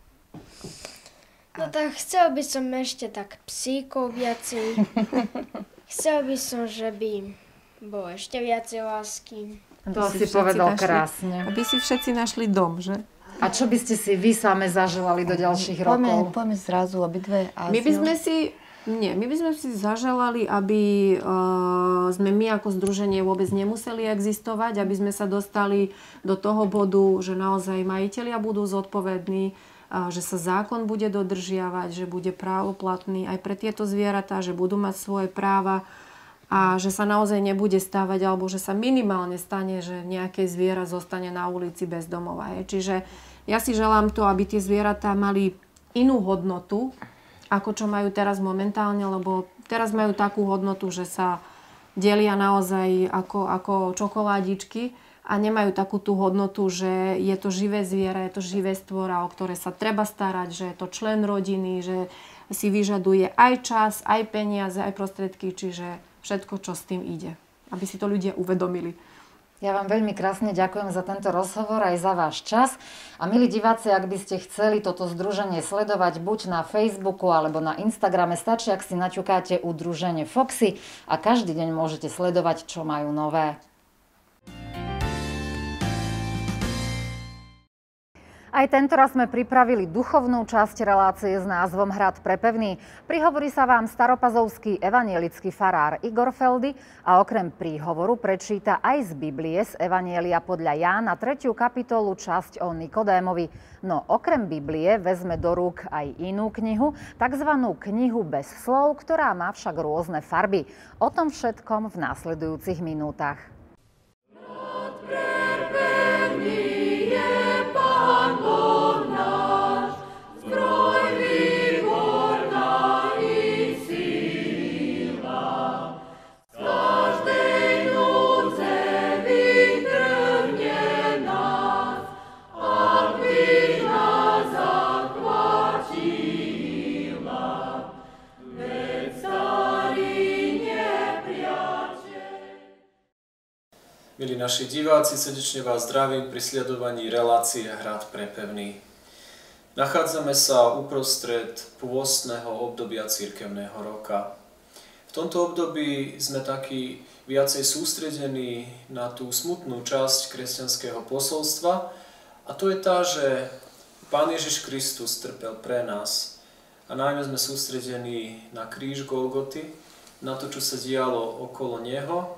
No tak chcel by som ešte tak psíkov viacej. Chcel by som, že by bolo ešte viacej lásky. To si povedal krásne. Aby si všetci našli dom, že? A čo by ste si vy same zaželali do ďalších rokov? Poďme zrazu obidve azyl. My by sme si zaželali, aby sme my ako združenie vôbec nemuseli existovať, aby sme sa dostali do toho bodu, že naozaj majitelia budú zodpovední, že sa zákon bude dodržiavať, že bude právoplatný aj pre tieto zvieratá, že budú mať svoje práva a že sa naozaj nebude stávať, alebo že sa minimálne stane, že nejaké zviera zostane na ulici bez domova. Čiže ja si želám to, aby tie zvieratá mali inú hodnotu, ako čo majú teraz momentálne, lebo teraz majú takú hodnotu, že sa delia naozaj ako čokoládičky a nemajú takú tú hodnotu, že je to živé zviera, je to živé stvora, o ktoré sa treba starať, že je to člen rodiny, že si vyžaduje aj čas, aj peniaze, aj prostriedky, čiže všetko, čo s tým ide. Aby si to ľudia uvedomili. Ja vám veľmi krásne ďakujem za tento rozhovor aj za váš čas. A milí diváci, ak by ste chceli toto združenie sledovať buď na Facebooku alebo na Instagrame, stačí, ak si naťukáte udruženie Foxy a každý deň môžete sledovať, čo majú nové. Aj tentoraz sme pripravili duchovnú časť relácie s názvom Hrad prepevný. Prihovorí sa vám staropazovský evanjelický farár Igor Feldy a okrem príhovoru prečíta aj z Biblie z Evanjelia podľa Jána 3. kapitolu časť o Nikodémovi. No okrem Biblie vezme do rúk aj inú knihu, takzvanú knihu bez slov, ktorá má však rôzne farby. O tom všetkom v následujúcich minútach. Milí naši diváci, srdečne vás zdravím pri sledovaní relácie Hrad prepevný. Nachádzame sa uprostred pôstneho obdobia cirkevného roka. V tomto období sme takí viacej sústredení na tú smutnú časť kresťanského posolstva, a to je tá, že Pán Ježiš Kristus trpel pre nás a najmä sme sústredení na kríž Golgoty, na to, čo sa dialo okolo Neho,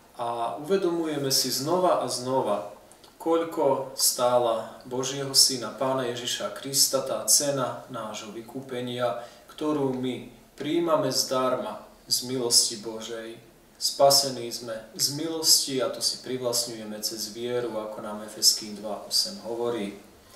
a uvedomujeme si znova a znova, koľko stála Božieho Syna, Pána Ježiša Krista, tá cena nášho vykúpenia, ktorú my prijímame zdarma z milosti Božej. Spasení sme z milosti a to si privlastňujeme cez vieru, ako nám Efeským 2.8 hovorí.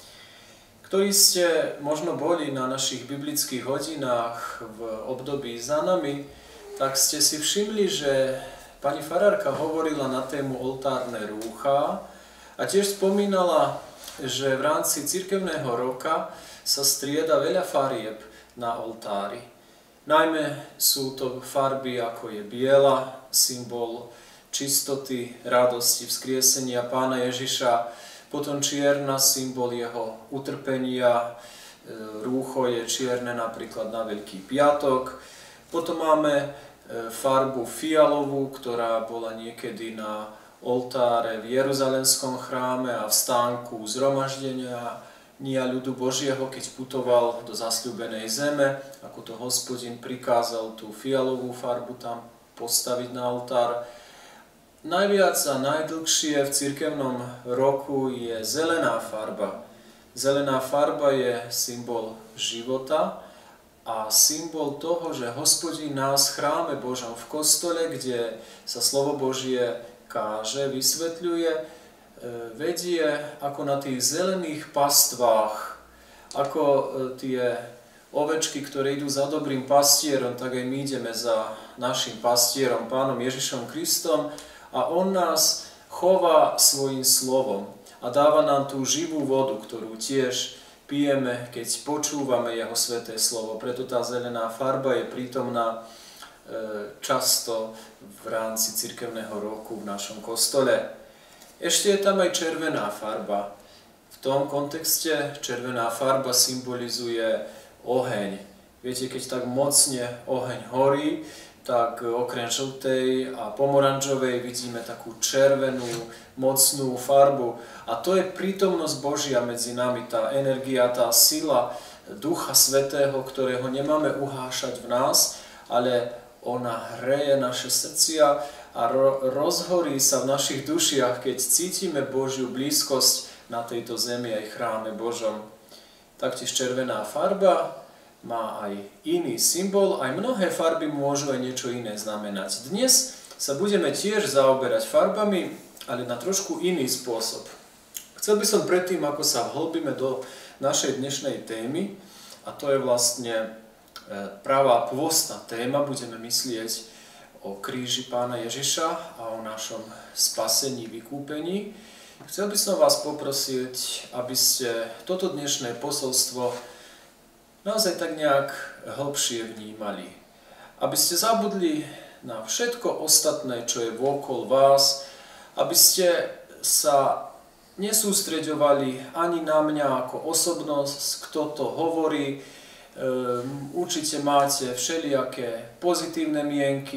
Ktorí ste možno boli na našich biblických hodinách v období za nami, tak ste si všimli, že pani farárka hovorila na tému oltárne rúchá a tiež spomínala, že v rámci cirkevného roka sa strieda veľa farieb na oltári. Najmä sú to farby, ako je biela, symbol čistoty, radosti, vzkriesenia Pána Ježiša, potom čierna, symbol jeho utrpenia, rúcho je čierne napríklad na Veľký piatok, potom máme farbu fialovú, ktorá bola niekedy na oltáre v Jeruzalemskom chráme a v stánku zhromaždenia ľudu Božieho, keď putoval do zasľúbenej zeme, ako to Hospodin prikázal tú fialovú farbu tam postaviť na oltár. Najviac a najdlhšie v cirkevnom roku je zelená farba. Zelená farba je symbol života a symbol toho, že Hospodin nás v chráme Božom v kostole, kde sa slovo Božie káže, vysvetľuje, vedie ako na tých zelených pastvách, ako tie ovečky, ktoré idú za dobrým pastierom, tak aj my ideme za našim pastierom, Pánom Ježišom Kristom, a on nás chová svojím slovom a dáva nám tú živú vodu, ktorú tiež pijeme, keď počúvame jeho sväté slovo. Preto tá zelená farba je prítomná často v rámci cirkevného roku v našom kostole. Ešte je tam aj červená farba. V tom kontexte červená farba symbolizuje oheň. Viete, keď tak mocne oheň horí, tak okrem žltej a pomorančovej vidíme takú červenú, mocnú farbu. A to je prítomnosť Božia medzi nami, tá energia, tá sila Ducha Svätého, ktorého nemáme uhášať v nás, ale ona hreje naše srdcia a rozhorí sa v našich dušiach, keď cítime Božiu blízkosť na tejto zemi aj chráme Božom. Taktiež červená farba má aj iný symbol, aj mnohé farby môžu aj niečo iné znamenať. Dnes sa budeme tiež zaoberať farbami, ale na trošku iný spôsob. Chcel by som predtým, ako sa vhlbíme do našej dnešnej témy, a to je vlastne pravá pôstna téma, budeme myslieť o kríži Pána Ježiša a o našom spasení, vykúpení. Chcel by som vás poprosiť, aby ste toto dnešné posolstvo naozaj tak nejak hlbšie vnímali. Aby ste zabudli na všetko ostatné, čo je vôkol vás, aby ste sa nesústreďovali ani na mňa ako osobnosť, kto to hovorí. Určite máte všelijaké pozitívne mienky,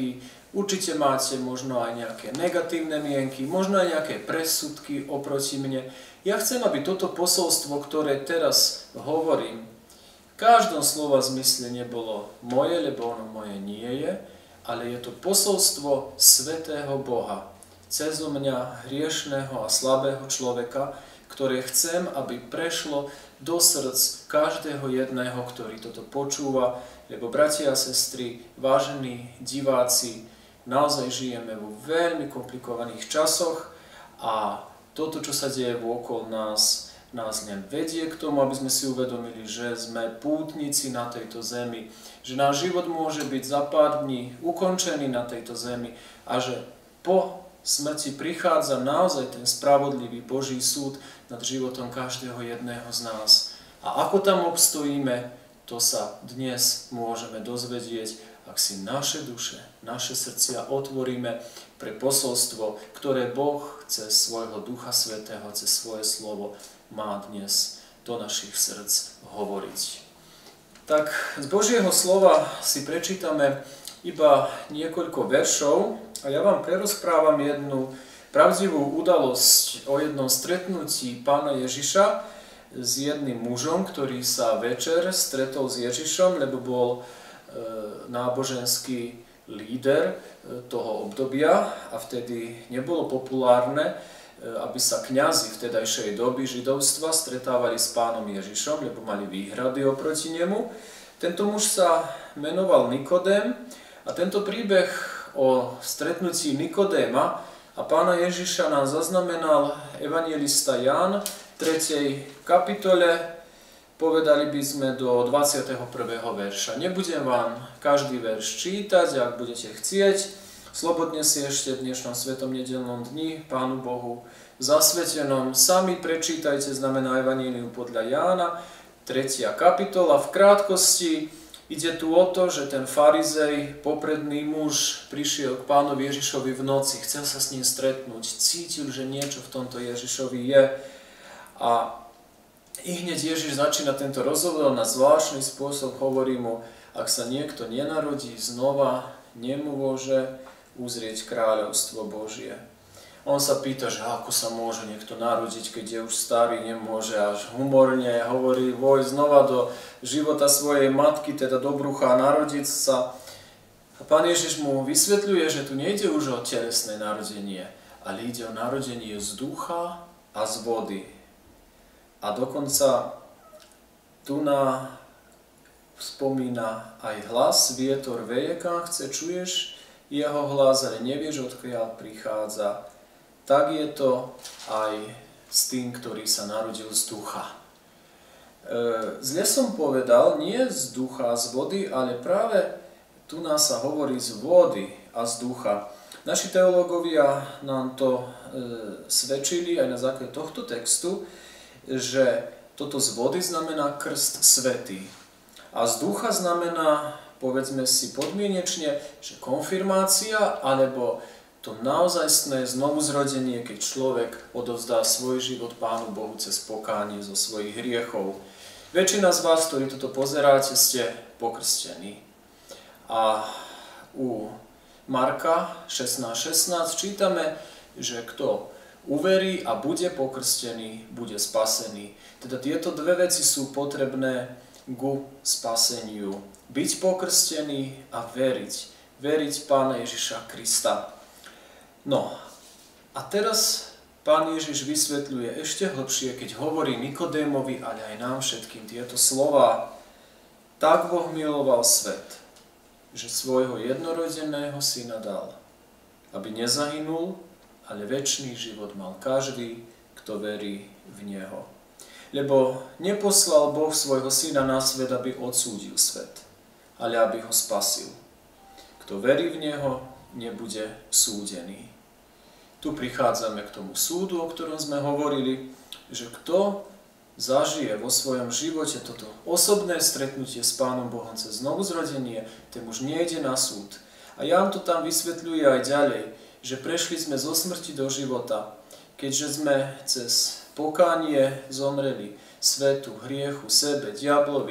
Určite máte možno aj nejaké negatívne mienky, možno aj nejaké presudky oproti mne. Ja chcem, aby toto posolstvo, ktoré teraz hovorím, v každom slova zmysle nebolo moje, lebo ono moje nie je, ale je to posolstvo svätého Boha cezo mňa, hriešného a slabého človeka, ktoré chcem, aby prešlo do srdc každého jedného, ktorý toto počúva, lebo bratia a sestry, vážení diváci, naozaj žijeme vo veľmi komplikovaných časoch a toto, čo sa deje vôkol nás, nás len vedie k tomu, aby sme si uvedomili, že sme pútnici na tejto zemi, že náš život môže byť za pár dní ukončený na tejto zemi a že po smrti prichádza naozaj ten spravodlivý Boží súd nad životom každého jedného z nás. A ako tam obstojíme, to sa dnes môžeme dozvedieť, ak si naše duše, naše srdcia otvoríme pre posolstvo, ktoré Boh cez svojho Ducha Svätého, cez svoje slovo má dnes do našich srdc hovoriť. Tak z Božieho slova si prečítame iba niekoľko veršov a ja vám prerozprávam jednu pravdivú udalosť o jednom stretnutí Pána Ježiša s jedným mužom, ktorý sa večer stretol s Ježišom, lebo bol náboženský líder toho obdobia a vtedy nebolo populárne, aby sa kňazi vtedajšej doby židovstva stretávali s Pánom Ježišom, lebo mali výhrady oproti nemu. Tento muž sa menoval Nikodém a tento príbeh o stretnutí Nikodéma a Pána Ježiša nám zaznamenal evanjelista Ján v 3. kapitole, povedali by sme do 21. verša. Nebudem vám každý verš čítať, ak budete chcieť. Slobodne si ešte v dnešnom svetom nedeľnom dni Pánu Bohu zasvetenom sami prečítajte, znamená Evanjelium podľa Jána, 3. kapitola. V krátkosti ide tu o to, že ten farizej, popredný muž, prišiel k Pánovi Ježišovi v noci, chcel sa s ním stretnúť, cítil, že niečo v tomto Ježišovi je a i hneď Ježiš začína tento rozhovor na zvláštny spôsob, hovorí mu, ak sa niekto nenarodí znova, nemôže uzrieť kráľovstvo Božie. On sa pýta, že ako sa môže niekto narodiť, keď je už starý, nemôže, až humorne hovorí, vojsť znova do života svojej matky, teda do brucha a narodiť sa. A Pán Ježiš mu vysvetľuje, že tu nejde už o telesné narodenie, ale ide o narodenie z ducha a z vody. A dokonca tu spomína aj hlas, vietor veje, kam chce, čuješ jeho hlas, ale nevieš, odkiaľ prichádza. Tak je to aj s tým, ktorý sa narodil z ducha. Zle som povedal, nie z ducha a z vody, ale práve tu nás sa hovorí z vody a z ducha. Naši teológovia nám to svedčili aj na základe tohto textu, že toto z vody znamená krst svätý. A z ducha znamená, povedzme si podmienečne, že konfirmácia, alebo to naozajstné znovuzrodenie, keď človek odovzdá svoj život Pánu Bohu cez pokánie zo svojich hriechov. Väčšina z vás, ktorí toto pozeráte, ste pokrstení. A u Marka 16:16 čítame, že kto uverí a bude pokrstený, bude spasený. Teda tieto dve veci sú potrebné ku spaseniu. Byť pokrstený a veriť. Veriť Pána Ježiša Krista. No, a teraz Pán Ježiš vysvetľuje ešte hlbšie, keď hovorí Nikodémovi, ale aj nám všetkým tieto slová. Tak Boh miloval svet, že svojho jednorodeného syna dal, aby nezahynul, ale večný život mal každý, kto verí v Neho. Lebo neposlal Boh svojho syna na svet, aby odsúdil svet, ale aby ho spasil. Kto verí v Neho, nebude súdený. Tu prichádzame k tomu súdu, o ktorom sme hovorili, že kto zažije vo svojom živote toto osobné stretnutie s Pánom Bohom cez znovuzrodenie, ten už nejde na súd. A Ján to tam vysvetľuje aj ďalej, že prešli sme zo smrti do života, keďže sme cez pokánie zomreli svetu, hriechu, sebe, diablovi a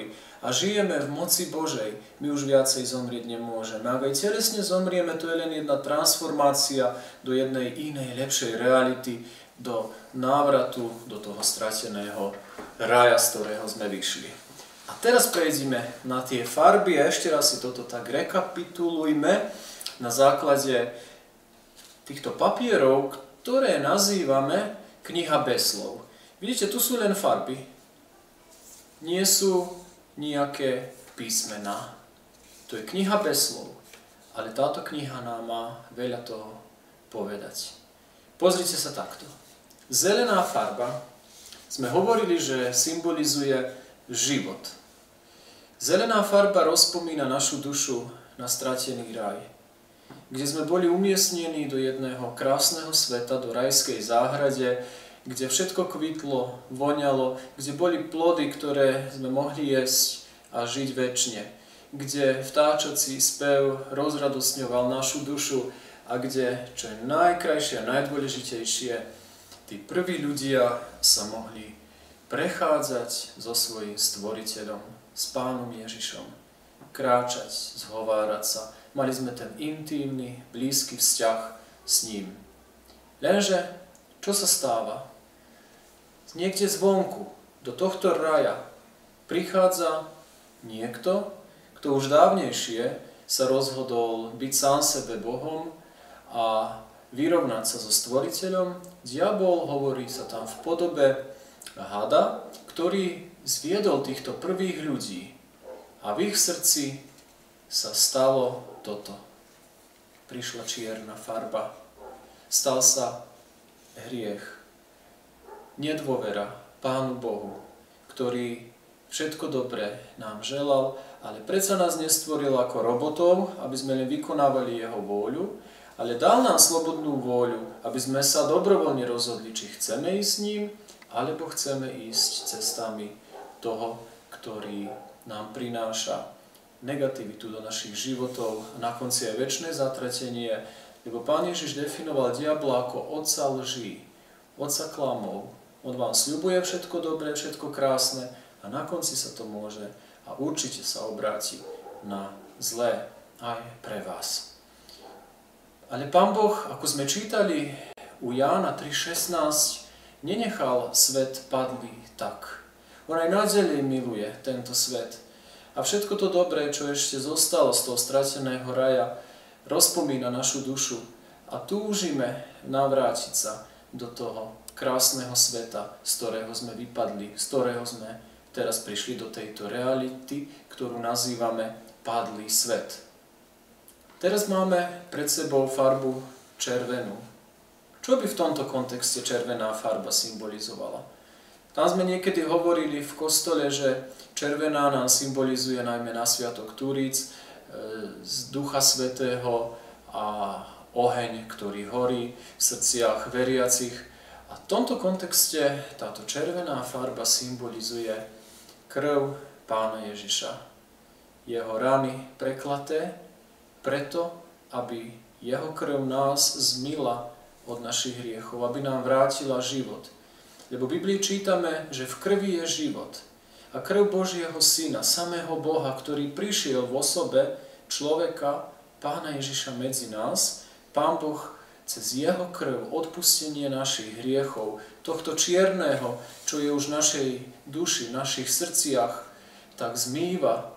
a žijeme v moci Božej, my už viacej zomrieť nemôžeme. Ak aj telesne zomrieme, to je len jedna transformácia do jednej inej, lepšej reality, do návratu do toho strateného raja, z ktorého sme vyšli. A teraz prejdime na tie farby a ešte raz si toto tak rekapitulujme na základe týchto papierov, ktoré nazývame kniha bez slov. Vidíte, tu sú len farby. Nie sú nejaké písmená. To je kniha bez slov. Ale táto kniha nám má veľa toho povedať. Pozrite sa takto. Zelená farba, sme hovorili, že symbolizuje život. Zelená farba rozpomína našu dušu na stratený raj, kde sme boli umiestnení do jedného krásneho sveta, do rajskej záhrade, kde všetko kvitlo, voňalo, kde boli plody, ktoré sme mohli jesť a žiť večne, kde vtáčací spev rozradosňoval našu dušu a kde, čo je najkrajšie a najdôležitejšie, tí prví ľudia sa mohli prechádzať so svojím stvoriteľom, s Pánom Ježišom, kráčať, zhovárať sa. Mali sme ten intímny, blízky vzťah s ním. Lenže, čo sa stáva? Niekde zvonku, do tohto raja, prichádza niekto, kto už dávnejšie sa rozhodol byť sám sebe Bohom a vyrovnať sa so stvoriteľom. Diabol, hovorí sa tam v podobe hada, ktorý zviedol týchto prvých ľudí a v ich srdci sa stalo toto. Prišla čierna farba, stal sa hriech. Nedôvera Pánu Bohu, ktorý všetko dobré nám želal, ale predsa nás nestvoril ako robotov, aby sme len vykonávali jeho vôľu, ale dal nám slobodnú vôľu, aby sme sa dobrovoľne rozhodli, či chceme ísť s ním, alebo chceme ísť cestami toho, ktorý nám prináša negativitu do našich životov a na konci aj večné zatratenie, lebo Pán Ježiš definoval diabla ako otca lží, otca klamov. On vám sľubuje všetko dobré, všetko krásne a na konci sa to môže a určite sa obráti na zlé aj pre vás. Ale Pán Boh, ako sme čítali u Jána 3.16, nenechal svet padlý tak. On aj naďalej miluje tento svet. A všetko to dobré, čo ešte zostalo z toho strateného raja, rozpomína našu dušu a túžime navrátiť sa do toho krásneho sveta, z ktorého sme vypadli, z ktorého sme teraz prišli do tejto reality, ktorú nazývame padlý svet. Teraz máme pred sebou farbu červenú. Čo by v tomto kontexte červená farba symbolizovala? Tam sme niekedy hovorili v kostole, že červená nám symbolizuje najmä na sviatok Turíc, z Ducha Svätého a oheň, ktorý horí v srdciach veriacich. A v tomto kontexte táto červená farba symbolizuje krv Pána Ježiša. Jeho rany preklaté preto, aby jeho krv nás zmyla od našich hriechov, aby nám vrátila život. Lebo v Biblii čítame, že v krvi je život. A krv Božieho Syna, samého Boha, ktorý prišiel v osobe človeka, Pána Ježiša medzi nás, Pán Boh cez jeho krv odpustenie našich hriechov, tohto čierneho, čo je už v našej duši, v našich srdciach, tak zmýva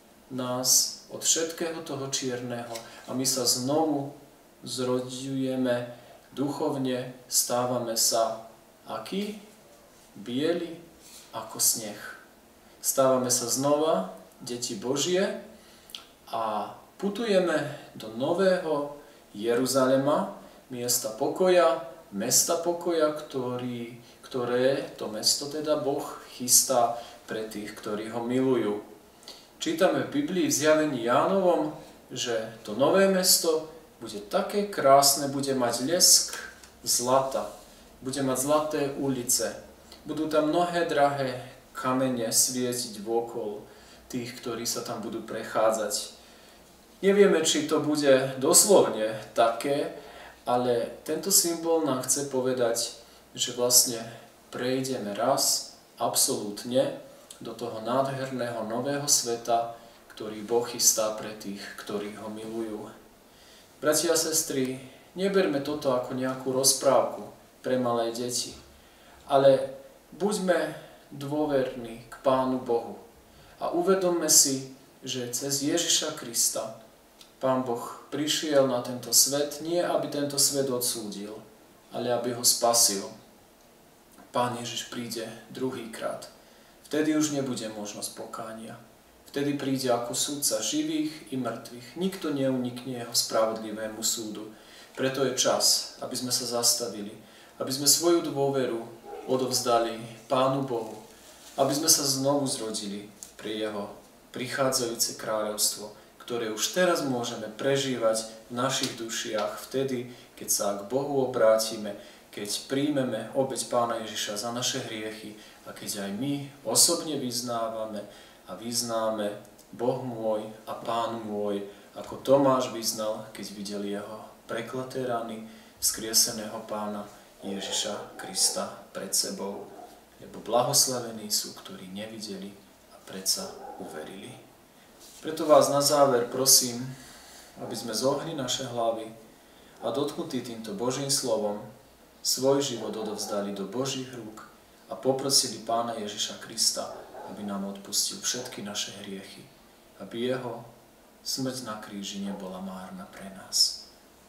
nás od všetkého toho čierneho a my sa znovu zrodzujeme duchovne, stávame sa aký? Bieli ako sneh. Stávame sa znova deti Božie a putujeme do nového Jeruzalema, miesta pokoja, mesta pokoja, ktoré to mesto teda Boh chystá pre tých, ktorí ho milujú. Čítame v Biblii v Zjavení Jánovom, že to nové mesto bude také krásne, bude mať lesk zlata, bude mať zlaté ulice, budú tam mnohé drahé kamene svietiť vôkol tých, ktorí sa tam budú prechádzať. Nevieme, či to bude doslovne také, ale tento symbol nám chce povedať, že vlastne prejdeme raz absolútne do toho nádherného nového sveta, ktorý Boh chystá pre tých, ktorí ho milujú. Bratia a sestry, neberme toto ako nejakú rozprávku pre malé deti, ale buďme dôverní k Pánu Bohu a uvedomme si, že cez Ježiša Krista Pán Boh prišiel na tento svet, nie aby tento svet odsúdil, ale aby ho spasil. Pán Ježiš príde druhýkrát. Vtedy už nebude možnosť pokánia. Vtedy príde ako súdca živých i mŕtvych. Nikto neunikne jeho spravodlivému súdu. Preto je čas, aby sme sa zastavili, aby sme svoju dôveru odovzdali Pánu Bohu, aby sme sa znovu zrodili pre jeho prichádzajúce kráľovstvo, ktoré už teraz môžeme prežívať v našich dušiach vtedy, keď sa k Bohu obrátime, keď príjmeme obeť Pána Ježiša za naše hriechy a keď aj my osobne vyznávame a vyznáme Boh môj a Pán môj, ako Tomáš vyznal, keď videl jeho preklaté rany vzkrieseného Pána Ježiša Krista pred sebou. Lebo blahoslavení sú, ktorí nevideli a predsa uverili. Preto vás na záver prosím, aby sme zohli naše hlavy a dotknutí týmto Božím slovom svoj život odovzdali do Božích rúk a poprosili Pána Ježiša Krista, aby nám odpustil všetky naše hriechy, aby jeho smrť na kríži nebola márna pre nás.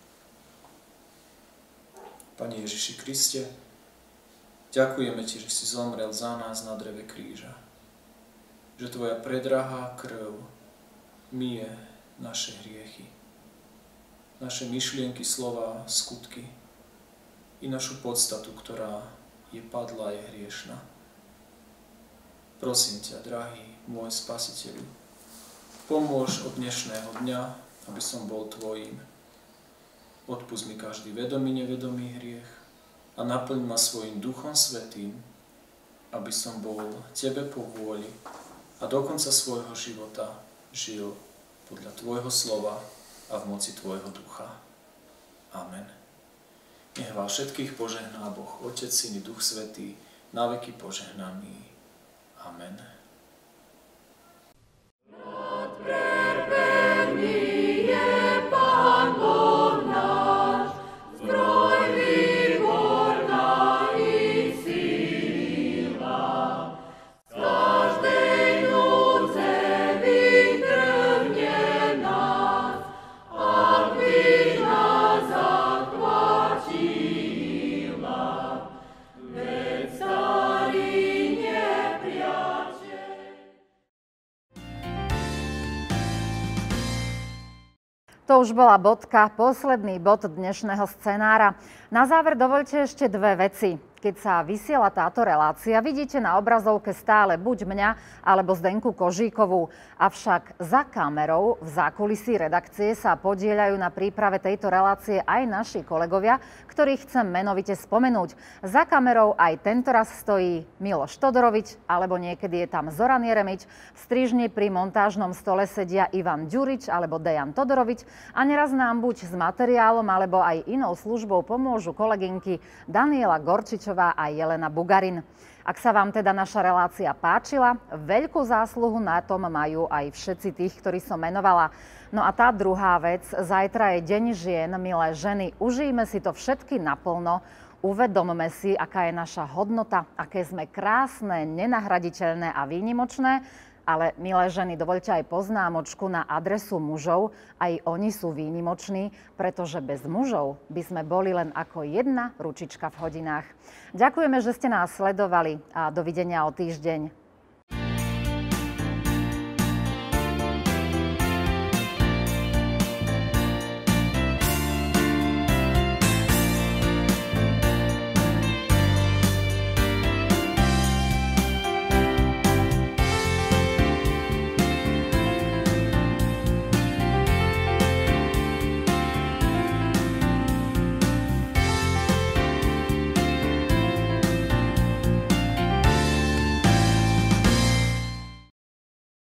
Pane Ježiši Kriste, ďakujeme Ti, že si zomrel za nás na dreve kríža, že Tvoja predrahá krv myje naše hriechy, naše myšlienky, slová, skutky i našu podstatu, ktorá je padlá, je hriešna. Prosím ťa, drahý môj Spasiteľu, pomôž od dnešného dňa, aby som bol Tvojím. Odpusť mi každý vedomý, nevedomý hriech a naplň ma svojim Duchom Svätým, aby som bol Tebe po vôli a do konca svojho života žil podľa Tvojho slova a v moci Tvojho Ducha. Amen. Nech vás všetkých požehná Boh, Otec, Syn i Duch Svätý, na veky požehnaný. Amen. To už bola bodka, posledný bod dnešného scenára. Na záver dovoľte ešte dve veci. Keď sa vysiela táto relácia, vidíte na obrazovke stále buď mňa, alebo Zdenku Kožíkovú. Avšak za kamerou v zákulisí redakcie sa podieľajú na príprave tejto relácie aj naši kolegovia, ktorých chcem menovite spomenúť. Za kamerou aj tentoraz stojí Miloš Todorovič, alebo niekedy je tam Zoran Jeremič. V strižni pri montážnom stole sedia Ivan Ďurič alebo Dejan Todorovič a neraz nám buď s materiálom, alebo aj inou službou pomôžu kolegynky Daniela Gorčičová a Jelena Bugarin. Ak sa vám teda naša relácia páčila, veľkú zásluhu na tom majú aj všetci tých, ktorí som menovala. No a tá druhá vec, zajtra je Deň žien, milé ženy, užijme si to všetky naplno, uvedomme si, aká je naša hodnota, aké sme krásne, nenahraditeľné a výnimočné. Ale, milé ženy, dovoľte aj poznámočku na adresu mužov. Aj oni sú výnimoční, pretože bez mužov by sme boli len ako jedna ručička v hodinách. Ďakujeme, že ste nás sledovali a dovidenia o týždeň.